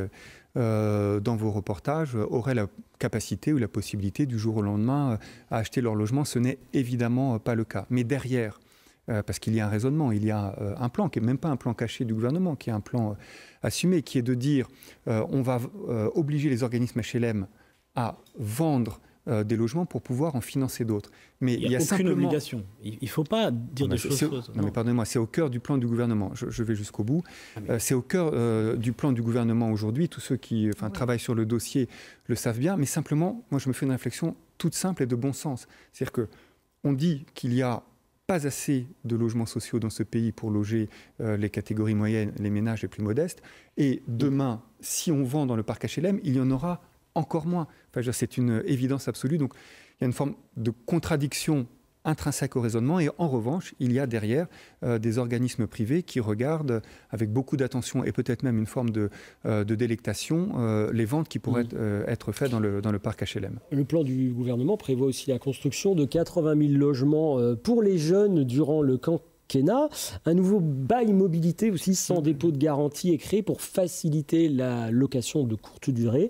dans vos reportages, auraient la capacité ou la possibilité du jour au lendemain à acheter leur logement. Ce n'est évidemment pas le cas. Mais derrière, parce qu'il y a un raisonnement, il y a un plan qui n'est même pas un plan caché du gouvernement, qui est un plan assumé, qui est de dire on va obliger les organismes HLM à vendre des logements pour pouvoir en financer d'autres. Mais il n'y a aucune obligation. Il ne faut pas dire des choses fausses. Non, mais pardonnez-moi, c'est au cœur du plan du gouvernement. Je vais jusqu'au bout. C'est au cœur du plan du gouvernement aujourd'hui. Tous ceux qui travaillent sur le dossier le savent bien. Mais simplement, moi, je me fais une réflexion toute simple et de bon sens. C'est-à-dire qu'on dit qu'il n'y a pas assez de logements sociaux dans ce pays pour loger les catégories moyennes, les ménages les plus modestes. Et demain, si on vend dans le parc HLM, il y en aura encore moins. C'est une évidence absolue. Donc, il y a une forme de contradiction intrinsèque au raisonnement. Et en revanche, il y a derrière des organismes privés qui regardent avec beaucoup d'attention et peut-être même une forme de délectation les ventes qui pourraient être faites dans le parc HLM. Le plan du gouvernement prévoit aussi la construction de 80 000 logements pour les jeunes durant le quinquennat. Un nouveau bail mobilité aussi sans dépôt de garantie est créé pour faciliter la location de courte durée.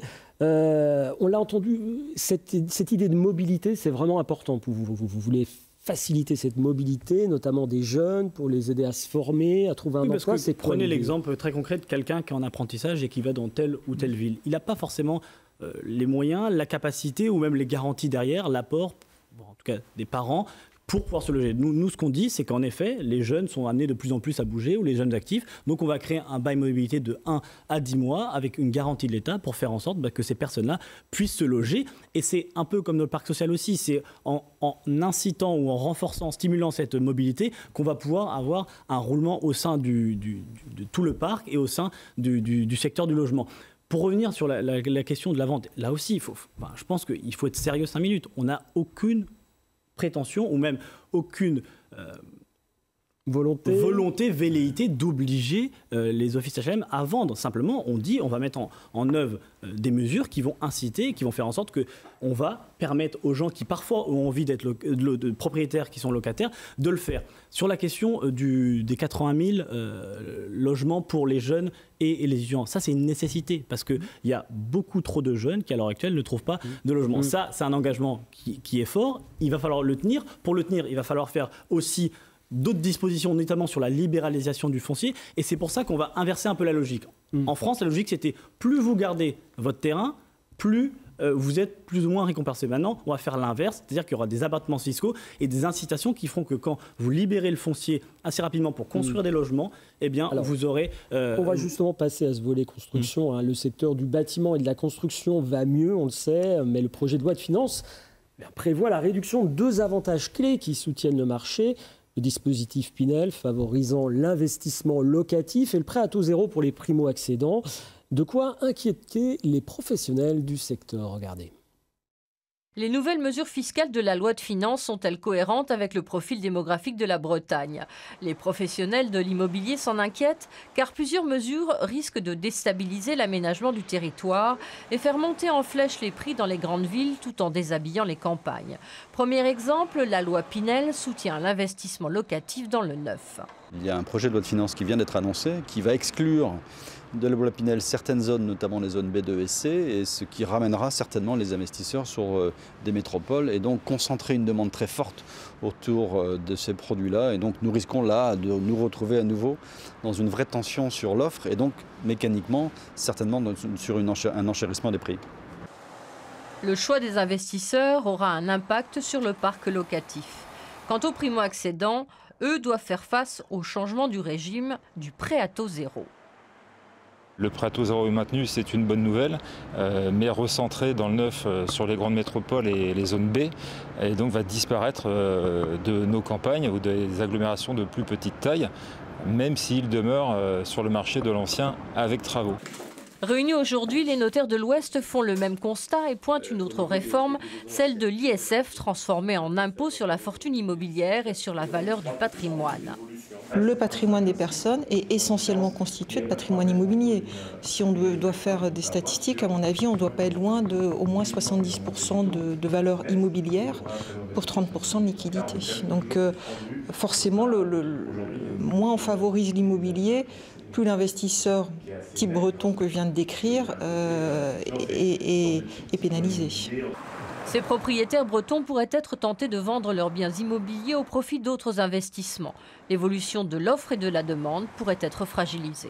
On l'a entendu, cette idée de mobilité, c'est vraiment important pour vous. Vous voulez faciliter cette mobilité, notamment des jeunes, pour les aider à se former, à trouver un emploi. Prenez l'exemple très concret de quelqu'un qui est en apprentissage et qui va dans telle ou telle ville. Il n'a pas forcément les moyens, la capacité ou même les garanties derrière, l'apport, en tout cas des parents, pour pouvoir se loger. Nous, ce qu'on dit, c'est qu'en effet, les jeunes sont amenés de plus en plus à bouger, ou les jeunes actifs. Donc, on va créer un bail mobilité de 1 à 10 mois avec une garantie de l'État pour faire en sorte que ces personnes-là puissent se loger. Et c'est un peu comme dans le parc social aussi. C'est en incitant ou en renforçant, en stimulant cette mobilité qu'on va pouvoir avoir un roulement au sein de tout le parc et au sein du secteur du logement. Pour revenir sur la question de la vente, là aussi, je pense qu'il faut être sérieux 5 minutes. On n'a aucune prétention ou même aucune volonté, velléité d'obliger les offices HLM à vendre. Simplement, on dit on va mettre en œuvre des mesures qui vont inciter, qui vont faire en sorte qu'on va permettre aux gens qui parfois ont envie d'être propriétaires, qui sont locataires, de le faire. Sur la question des 80 000 logements pour les jeunes et les étudiants, ça c'est une nécessité parce qu'il y a beaucoup trop de jeunes qui à l'heure actuelle ne trouvent pas de logement. Ça, c'est un engagement qui est fort, il va falloir le tenir. Pour le tenir, il va falloir faire aussi d'autres dispositions, notamment sur la libéralisation du foncier. Et c'est pour ça qu'on va inverser un peu la logique. En France, la logique, c'était plus vous gardez votre terrain, plus vous êtes plus ou moins récompensé. Maintenant, on va faire l'inverse, c'est-à-dire qu'il y aura des abattements fiscaux et des incitations qui feront que quand vous libérez le foncier assez rapidement pour construire des logements, eh bien, alors, vous aurez... On va justement passer à ce volet construction. Le secteur du bâtiment et de la construction va mieux, on le sait, mais le projet de loi de finances prévoit la réduction de 2 avantages clés qui soutiennent le marché. Le dispositif Pinel favorisant l'investissement locatif et le prêt à taux zéro pour les primo-accédants. De quoi inquiéter les professionnels du secteur. Regardez. Les nouvelles mesures fiscales de la loi de finances sont-elles cohérentes avec le profil démographique de la Bretagne? Les professionnels de l'immobilier s'en inquiètent car plusieurs mesures risquent de déstabiliser l'aménagement du territoire et faire monter en flèche les prix dans les grandes villes tout en déshabillant les campagnes. Premier exemple, la loi Pinel soutient l'investissement locatif dans le neuf. Il y a un projet de loi de finances qui vient d'être annoncé qui va exclure de la loi Pinel certaines zones, notamment les zones B2 et C, et ce qui ramènera certainement les investisseurs sur des métropoles et donc concentrer une demande très forte autour de ces produits-là. Et donc nous risquons là de nous retrouver à nouveau dans une vraie tension sur l'offre et donc mécaniquement certainement sur un enchérissement des prix. Le choix des investisseurs aura un impact sur le parc locatif. Quant aux primo-accédants, eux doivent faire face au changement du régime du prêt à taux zéro. Le prêt à taux zéro est maintenu, c'est une bonne nouvelle, mais recentré dans le neuf sur les grandes métropoles et les zones B, et donc va disparaître de nos campagnes ou des agglomérations de plus petite taille, même s'il demeure sur le marché de l'ancien avec travaux. Réunis aujourd'hui, les notaires de l'Ouest font le même constat et pointent une autre réforme, celle de l'ISF transformée en impôt sur la fortune immobilière et sur la valeur du patrimoine. Le patrimoine des personnes est essentiellement constitué de patrimoine immobilier. Si on doit faire des statistiques, à mon avis, on ne doit pas être loin de au moins 70% de valeur immobilière pour 30% de liquidité. Donc forcément, moins on favorise l'immobilier, plus l'investisseur type breton que je viens de décrire est pénalisé. Ces propriétaires bretons pourraient être tentés de vendre leurs biens immobiliers au profit d'autres investissements. L'évolution de l'offre et de la demande pourrait être fragilisée.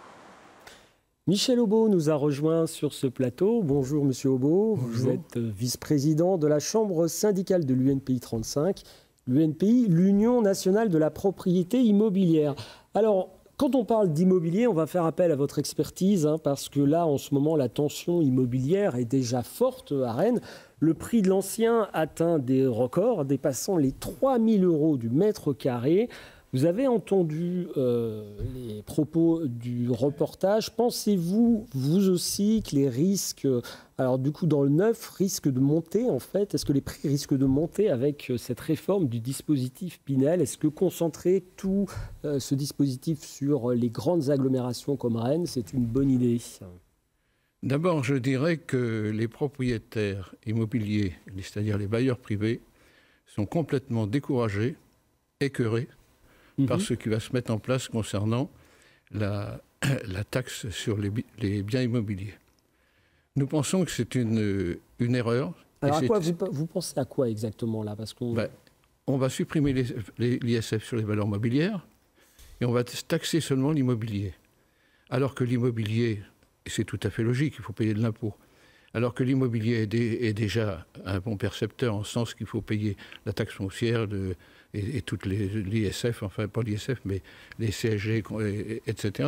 Michel Aubeau nous a rejoint sur ce plateau. Bonjour Monsieur Aubeau, vous êtes vice-président de la Chambre syndicale de l'UNPI 35. L'UNPI, l'Union nationale de la propriété immobilière. Alors, quand on parle d'immobilier, on va faire appel à votre expertise, parce que là, en ce moment, la tension immobilière est déjà forte à Rennes. Le prix de l'ancien atteint des records, dépassant les 3 000 € du mètre carré. Vous avez entendu les propos du reportage. Pensez-vous, vous aussi, que les risques, alors du coup dans le neuf, risquent de monter en fait? Est-ce que les prix risquent de monter avec cette réforme du dispositif Pinel? Est-ce que concentrer tout ce dispositif sur les grandes agglomérations comme Rennes, c'est une bonne idée? D'abord, je dirais que les propriétaires immobiliers, c'est-à-dire les bailleurs privés, sont complètement découragés, écœurés, par ce qui va se mettre en place concernant la taxe sur les biens immobiliers. Nous pensons que c'est une erreur. Alors, vous pensez à quoi exactement là? Parce qu'on on va supprimer l'ISF sur les valeurs mobilières et on va taxer seulement l'immobilier. Alors que l'immobilier, c'est tout à fait logique, il faut payer de l'impôt. Alors que l'immobilier est déjà un bon percepteur, en sens qu'il faut payer la taxe foncière et toutes l'ISF, enfin pas l'ISF, mais les CSG, etc.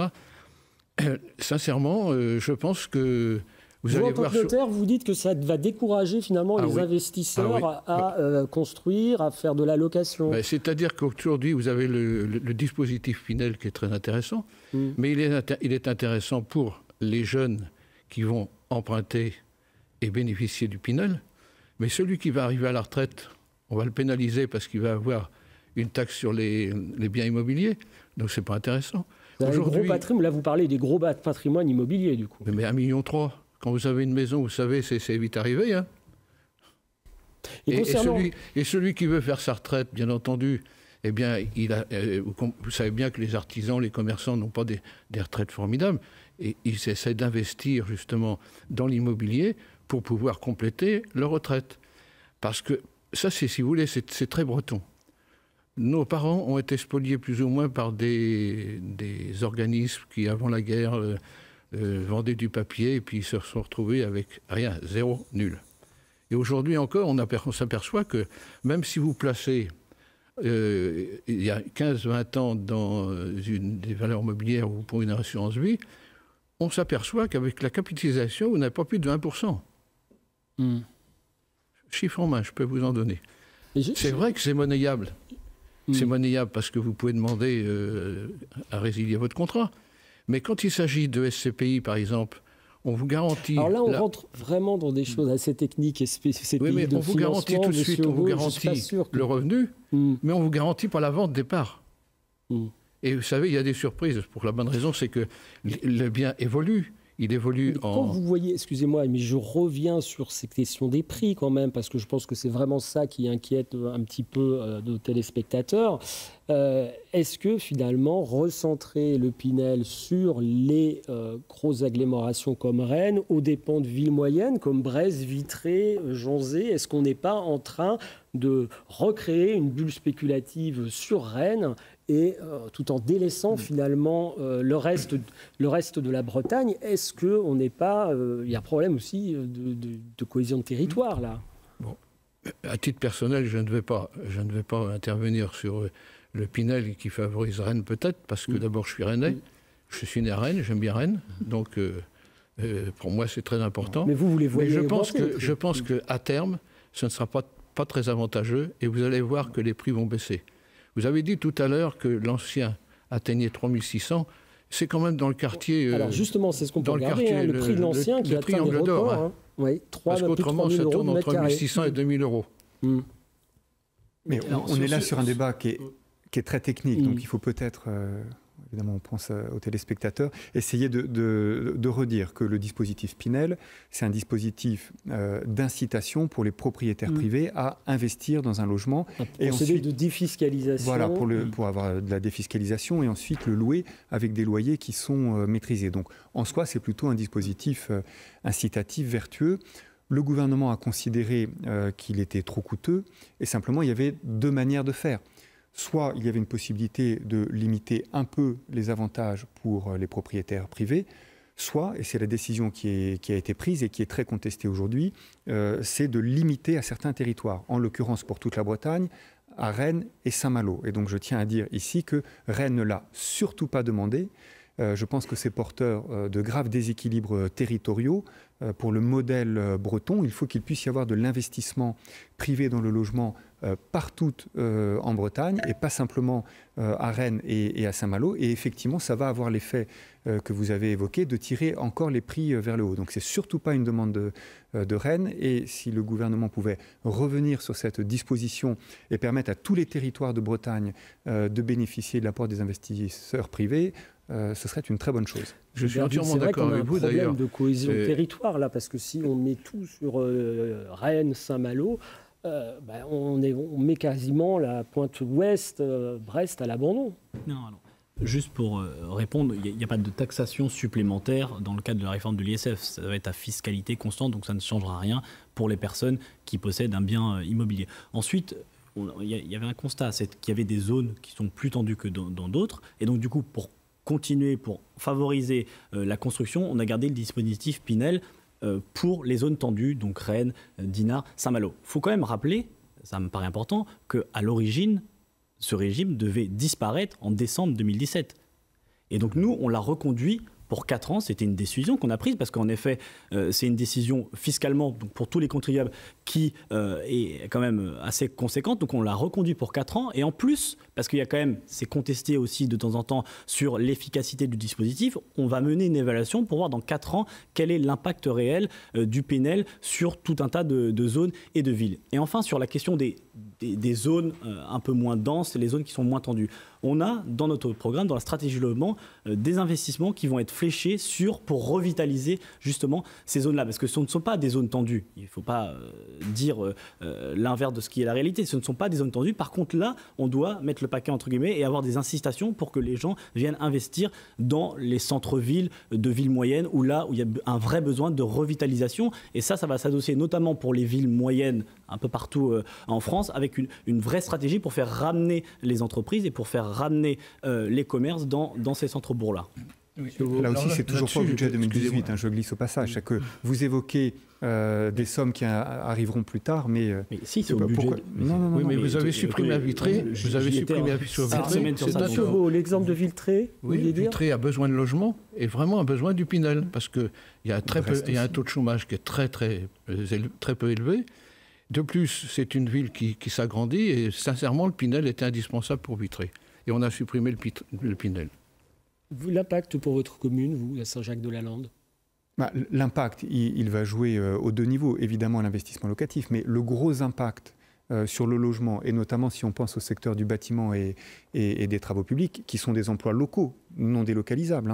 Sincèrement, je pense que vous allez voir... En tant que notaire, vous dites que ça va décourager finalement les investisseurs à construire, à faire de la location. C'est-à-dire qu'aujourd'hui, vous avez le dispositif Pinel qui est très intéressant, mais il est intéressant pour les jeunes qui vont emprunter et bénéficier du Pinel, mais celui qui va arriver à la retraite, on va le pénaliser parce qu'il va avoir une taxe sur les biens immobiliers, donc c'est pas intéressant. Gros patrimoine, là vous parlez des gros patrimoines immobiliers du coup. Mais 1,3 million, quand vous avez une maison, vous savez, c'est vite arrivé. Hein. Et celui qui veut faire sa retraite, bien entendu, eh bien, vous savez bien que les artisans, les commerçants n'ont pas des retraites formidables, et ils essaient d'investir justement dans l'immobilier pour pouvoir compléter leur retraite. Parce que ça, si vous voulez, c'est très breton. Nos parents ont été spoliés plus ou moins par des organismes qui, avant la guerre, vendaient du papier et puis ils se sont retrouvés avec rien, zéro, nul. Et aujourd'hui encore, on s'aperçoit que même si vous placez il y a 15-20 ans dans des valeurs mobilières ou pour une assurance vie, on s'aperçoit qu'avec la capitalisation, vous n'avez pas plus de 1%. Chiffre en main, je peux vous en donner. C'est vrai que c'est monnayable. C'est monnayable parce que vous pouvez demander à résilier votre contrat. Mais quand il s'agit de SCPI, par exemple, on vous garantit... Alors là, on rentre vraiment dans des choses assez techniques et spécifiques. Oui, mais on vous garantit tout de suite, on vous garantit le revenu, mais on vous garantit pas la vente départ. Et vous savez, il y a des surprises, pour la bonne raison, c'est que le bien évolue. Il évolue Quand vous voyez, excusez-moi, mais je reviens sur cette question des prix quand même, parce que je pense que c'est vraiment ça qui inquiète un petit peu nos téléspectateurs. Est-ce que finalement, recentrer le Pinel sur les grosses agglomérations comme Rennes, aux dépens de villes moyennes comme Brest, Vitré, Jonzé, est-ce qu'on n'est pas en train de recréer une bulle spéculative sur Rennes et tout en délaissant finalement le reste de la Bretagne? Est-ce qu'on n'est pas... Il y a un problème aussi de cohésion de territoire, là. Bon. À titre personnel, je ne vais pas intervenir sur le Pinel qui favorise Rennes peut-être, parce que d'abord je suis rennais, je suis né à Rennes, j'aime bien Rennes, donc pour moi c'est très important. Mais vous les voyez... Mais je pense qu'à terme, ce ne sera pas très avantageux, et vous allez voir que les prix vont baisser. Vous avez dit tout à l'heure que l'ancien atteignait 3600. C'est quand même dans le quartier... Alors justement, c'est ce qu'on peut regarder, le prix de l'ancien qui atteint des records. Hein. Oui, parce qu'autrement, ça tourne entre 1600 et 2000 euros. Mais on est là sur un débat qui est très technique, donc il faut peut-être... évidemment, on pense aux téléspectateurs, essayer de redire que le dispositif Pinel, c'est un dispositif d'incitation pour les propriétaires privés à investir dans un logement. Et ensuite de défiscalisation. Voilà, pour avoir de la défiscalisation et ensuite le louer avec des loyers qui sont maîtrisés. Donc, en soi, c'est plutôt un dispositif incitatif, vertueux. Le gouvernement a considéré qu'il était trop coûteux et simplement, il y avait deux manières de faire. Soit il y avait une possibilité de limiter un peu les avantages pour les propriétaires privés, soit, et c'est la décision qui a été prise et qui est très contestée aujourd'hui, c'est de limiter à certains territoires, en l'occurrence pour toute la Bretagne, à Rennes et Saint-Malo. Et donc je tiens à dire ici que Rennes ne l'a surtout pas demandé. Je pense que c'est porteur de graves déséquilibres territoriaux. Pour le modèle breton, il faut qu'il puisse y avoir de l'investissement privé dans le logement partout en Bretagne et pas simplement à Rennes et à Saint-Malo. Et effectivement, ça va avoir l'effet que vous avez évoqué de tirer encore les prix vers le haut. Donc c'est surtout pas une demande de Rennes. Et si le gouvernement pouvait revenir sur cette disposition et permettre à tous les territoires de Bretagne de bénéficier de l'apport des investisseurs privés, ce serait une très bonne chose. Je suis entièrement d'accord avec vous d'ailleurs. C'est vrai qu'on a un problème de cohésion de territoire là, parce que si on met tout sur Rennes, Saint-Malo, on met quasiment la pointe ouest, Brest à l'abandon. Non, juste pour répondre, il n'y a pas de taxation supplémentaire dans le cadre de la réforme de l'ISF. Ça va être à fiscalité constante, donc ça ne changera rien pour les personnes qui possèdent un bien immobilier. Ensuite, il y avait un constat, c'est qu'il y avait des zones qui sont plus tendues que dans d'autres, et donc du coup, pour favoriser la construction, on a gardé le dispositif Pinel pour les zones tendues, donc Rennes, Dinard, Saint-Malo. Il faut quand même rappeler, ça me paraît important, qu'à l'origine, ce régime devait disparaître en décembre 2017. Et donc nous, on l'a reconduit pour 4 ans. C'était une décision qu'on a prise parce qu'en effet, c'est une décision fiscalement, donc pour tous les contribuables, qui est quand même assez conséquente. Donc on l'a reconduit pour 4 ans. Et en plus, parce qu'il y a quand même, c'est contesté aussi de temps en temps sur l'efficacité du dispositif, on va mener une évaluation pour voir dans 4 ans quel est l'impact réel du Pinel sur tout un tas de zones et de villes. Et enfin, sur la question des zones un peu moins denses, les zones qui sont moins tendues. On a dans notre programme, dans la stratégie logement, des investissements qui vont être fléchés pour revitaliser justement ces zones-là. Parce que ce ne sont pas des zones tendues. Il ne faut pas dire l'inverse de ce qui est la réalité. Ce ne sont pas des zones tendues. Par contre, là, on doit mettre le paquet entre guillemets et avoir des incitations pour que les gens viennent investir dans les centres-villes de villes moyennes où là où il y a un vrai besoin de revitalisation. Et ça va s'adosser notamment pour les villes moyennes un peu partout en France avec une vraie stratégie pour faire ramener les entreprises et pour faire ramener les commerces dans ces centres-bourgs-là. Oui. Là aussi, c'est toujours pas au budget 2018, je glisse au passage. C'est que vous évoquez des sommes qui arriveront plus tard, mais si, c'est au budget. Non, mais vous avez supprimé à Vitré. Vous avez supprimé à Vitré. C'est l'exemple de Vitré. Oui, Vitré a besoin de logement et vraiment a besoin du Pinel parce qu'il y a un taux de chômage qui est très peu élevé. De plus, c'est une ville qui s'agrandit et sincèrement, le Pinel était indispensable pour Vitré. Et on a supprimé le Pinel. L'impact pour votre commune, vous, à Saint-Jacques-de-la-Lande? L'impact, il va jouer aux deux niveaux. Évidemment, l'investissement locatif, mais le gros impact sur le logement, et notamment si on pense au secteur du bâtiment et des travaux publics, qui sont des emplois locaux, non délocalisables,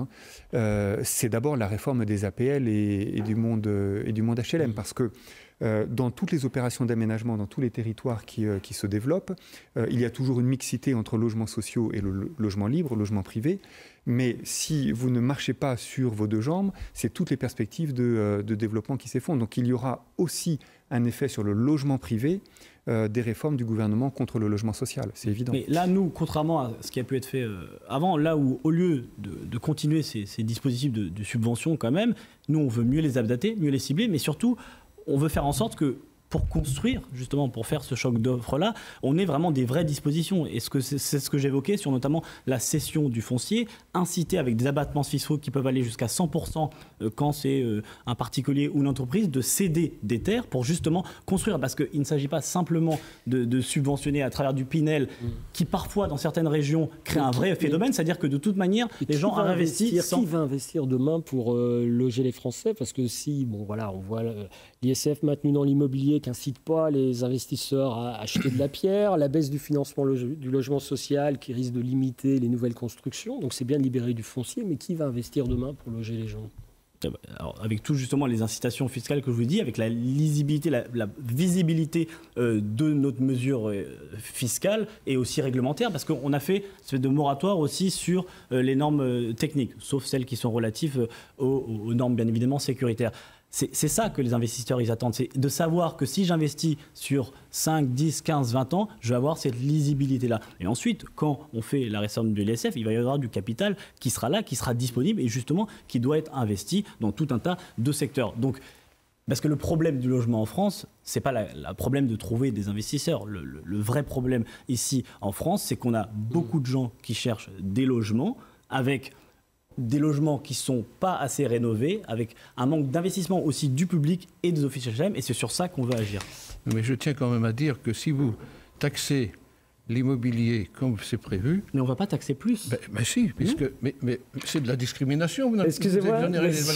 c'est d'abord la réforme des APL et du monde HLM, parce que dans toutes les opérations d'aménagement, dans tous les territoires qui se développent, il y a toujours une mixité entre logements sociaux et le logement libre, logement privé. Mais si vous ne marchez pas sur vos deux jambes, c'est toutes les perspectives de développement qui s'effondrent. Donc il y aura aussi un effet sur le logement privé des réformes du gouvernement contre le logement social, c'est évident. Mais là, nous, contrairement à ce qui a pu être fait avant, là où au lieu de continuer ces dispositifs de subvention quand même, nous on veut mieux les adapter, mieux les cibler, mais surtout on veut faire en sorte que pour construire, justement, pour faire ce choc d'offres-là, on ait vraiment des vraies dispositions. Et c'est ce que j'évoquais sur notamment la cession du foncier, inciter avec des abattements fiscaux qui peuvent aller jusqu'à 100% quand c'est un particulier ou une entreprise, de céder des terres pour justement construire. Parce qu'il ne s'agit pas simplement de subventionner à travers du Pinel, qui parfois, dans certaines régions, crée un vrai phénomène. C'est-à-dire que de toute manière, les gens investissent. Qui va investir demain pour loger les Français? Parce que si, bon voilà, on voit l'ISF maintenu dans l'immobilier qui n'incite pas les investisseurs à acheter de la pierre, la baisse du financement du logement social qui risque de limiter les nouvelles constructions. Donc c'est bien de libérer du foncier, mais qui va investir demain pour loger les gens? Alors, avec tout justement les incitations fiscales que je vous dis, avec la lisibilité, la visibilité de notre mesure fiscale et aussi réglementaire, parce qu'on a fait de moratoire aussi sur les normes techniques, sauf celles qui sont relatives aux normes bien évidemment sécuritaires. C'est ça que les investisseurs ils attendent, c'est de savoir que si j'investis sur 5, 10, 15, 20 ans, je vais avoir cette lisibilité-là. Et ensuite, quand on fait la réforme de l'ISF, il va y avoir du capital qui sera là, qui sera disponible et justement qui doit être investi dans tout un tas de secteurs. Donc, parce que le problème du logement en France, c'est pas le problème de trouver des investisseurs. Le vrai problème ici en France, c'est qu'on a beaucoup de gens qui cherchent des logements avec des logements qui ne sont pas assez rénovés, avec un manque d'investissement aussi du public et des offices HLM, et c'est sur ça qu'on veut agir. Mais je tiens quand même à dire que si vous taxez l'immobilier comme c'est prévu... Mais on ne va pas taxer plus. Ben si, puisque, mais c'est de la discrimination. Vous excusez-moi,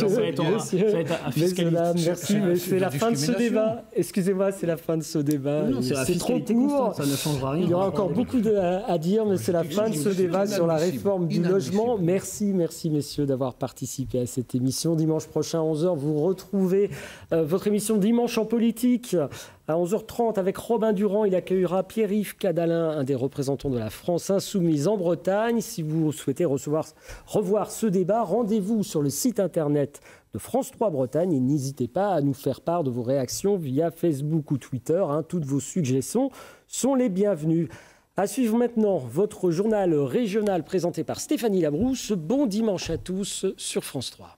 merci, mais c'est la fin de ce débat. Excusez-moi, c'est la fin de ce débat. C'est trop court. Ça ne changera rien. Il y aura encore beaucoup à dire, mais c'est la fin de ce débat sur la réforme du logement. Merci messieurs d'avoir participé à cette émission. Dimanche prochain, 11h, vous retrouvez votre émission Dimanche en politique. À 11h30, avec Robin Durand, il accueillera Pierre-Yves Cadalin, un des représentants de la France insoumise en Bretagne. Si vous souhaitez revoir ce débat, rendez-vous sur le site internet de France 3 Bretagne et n'hésitez pas à nous faire part de vos réactions via Facebook ou Twitter. Toutes vos suggestions sont les bienvenues. À suivre maintenant votre journal régional présenté par Stéphanie Labrousse. Bon dimanche à tous sur France 3.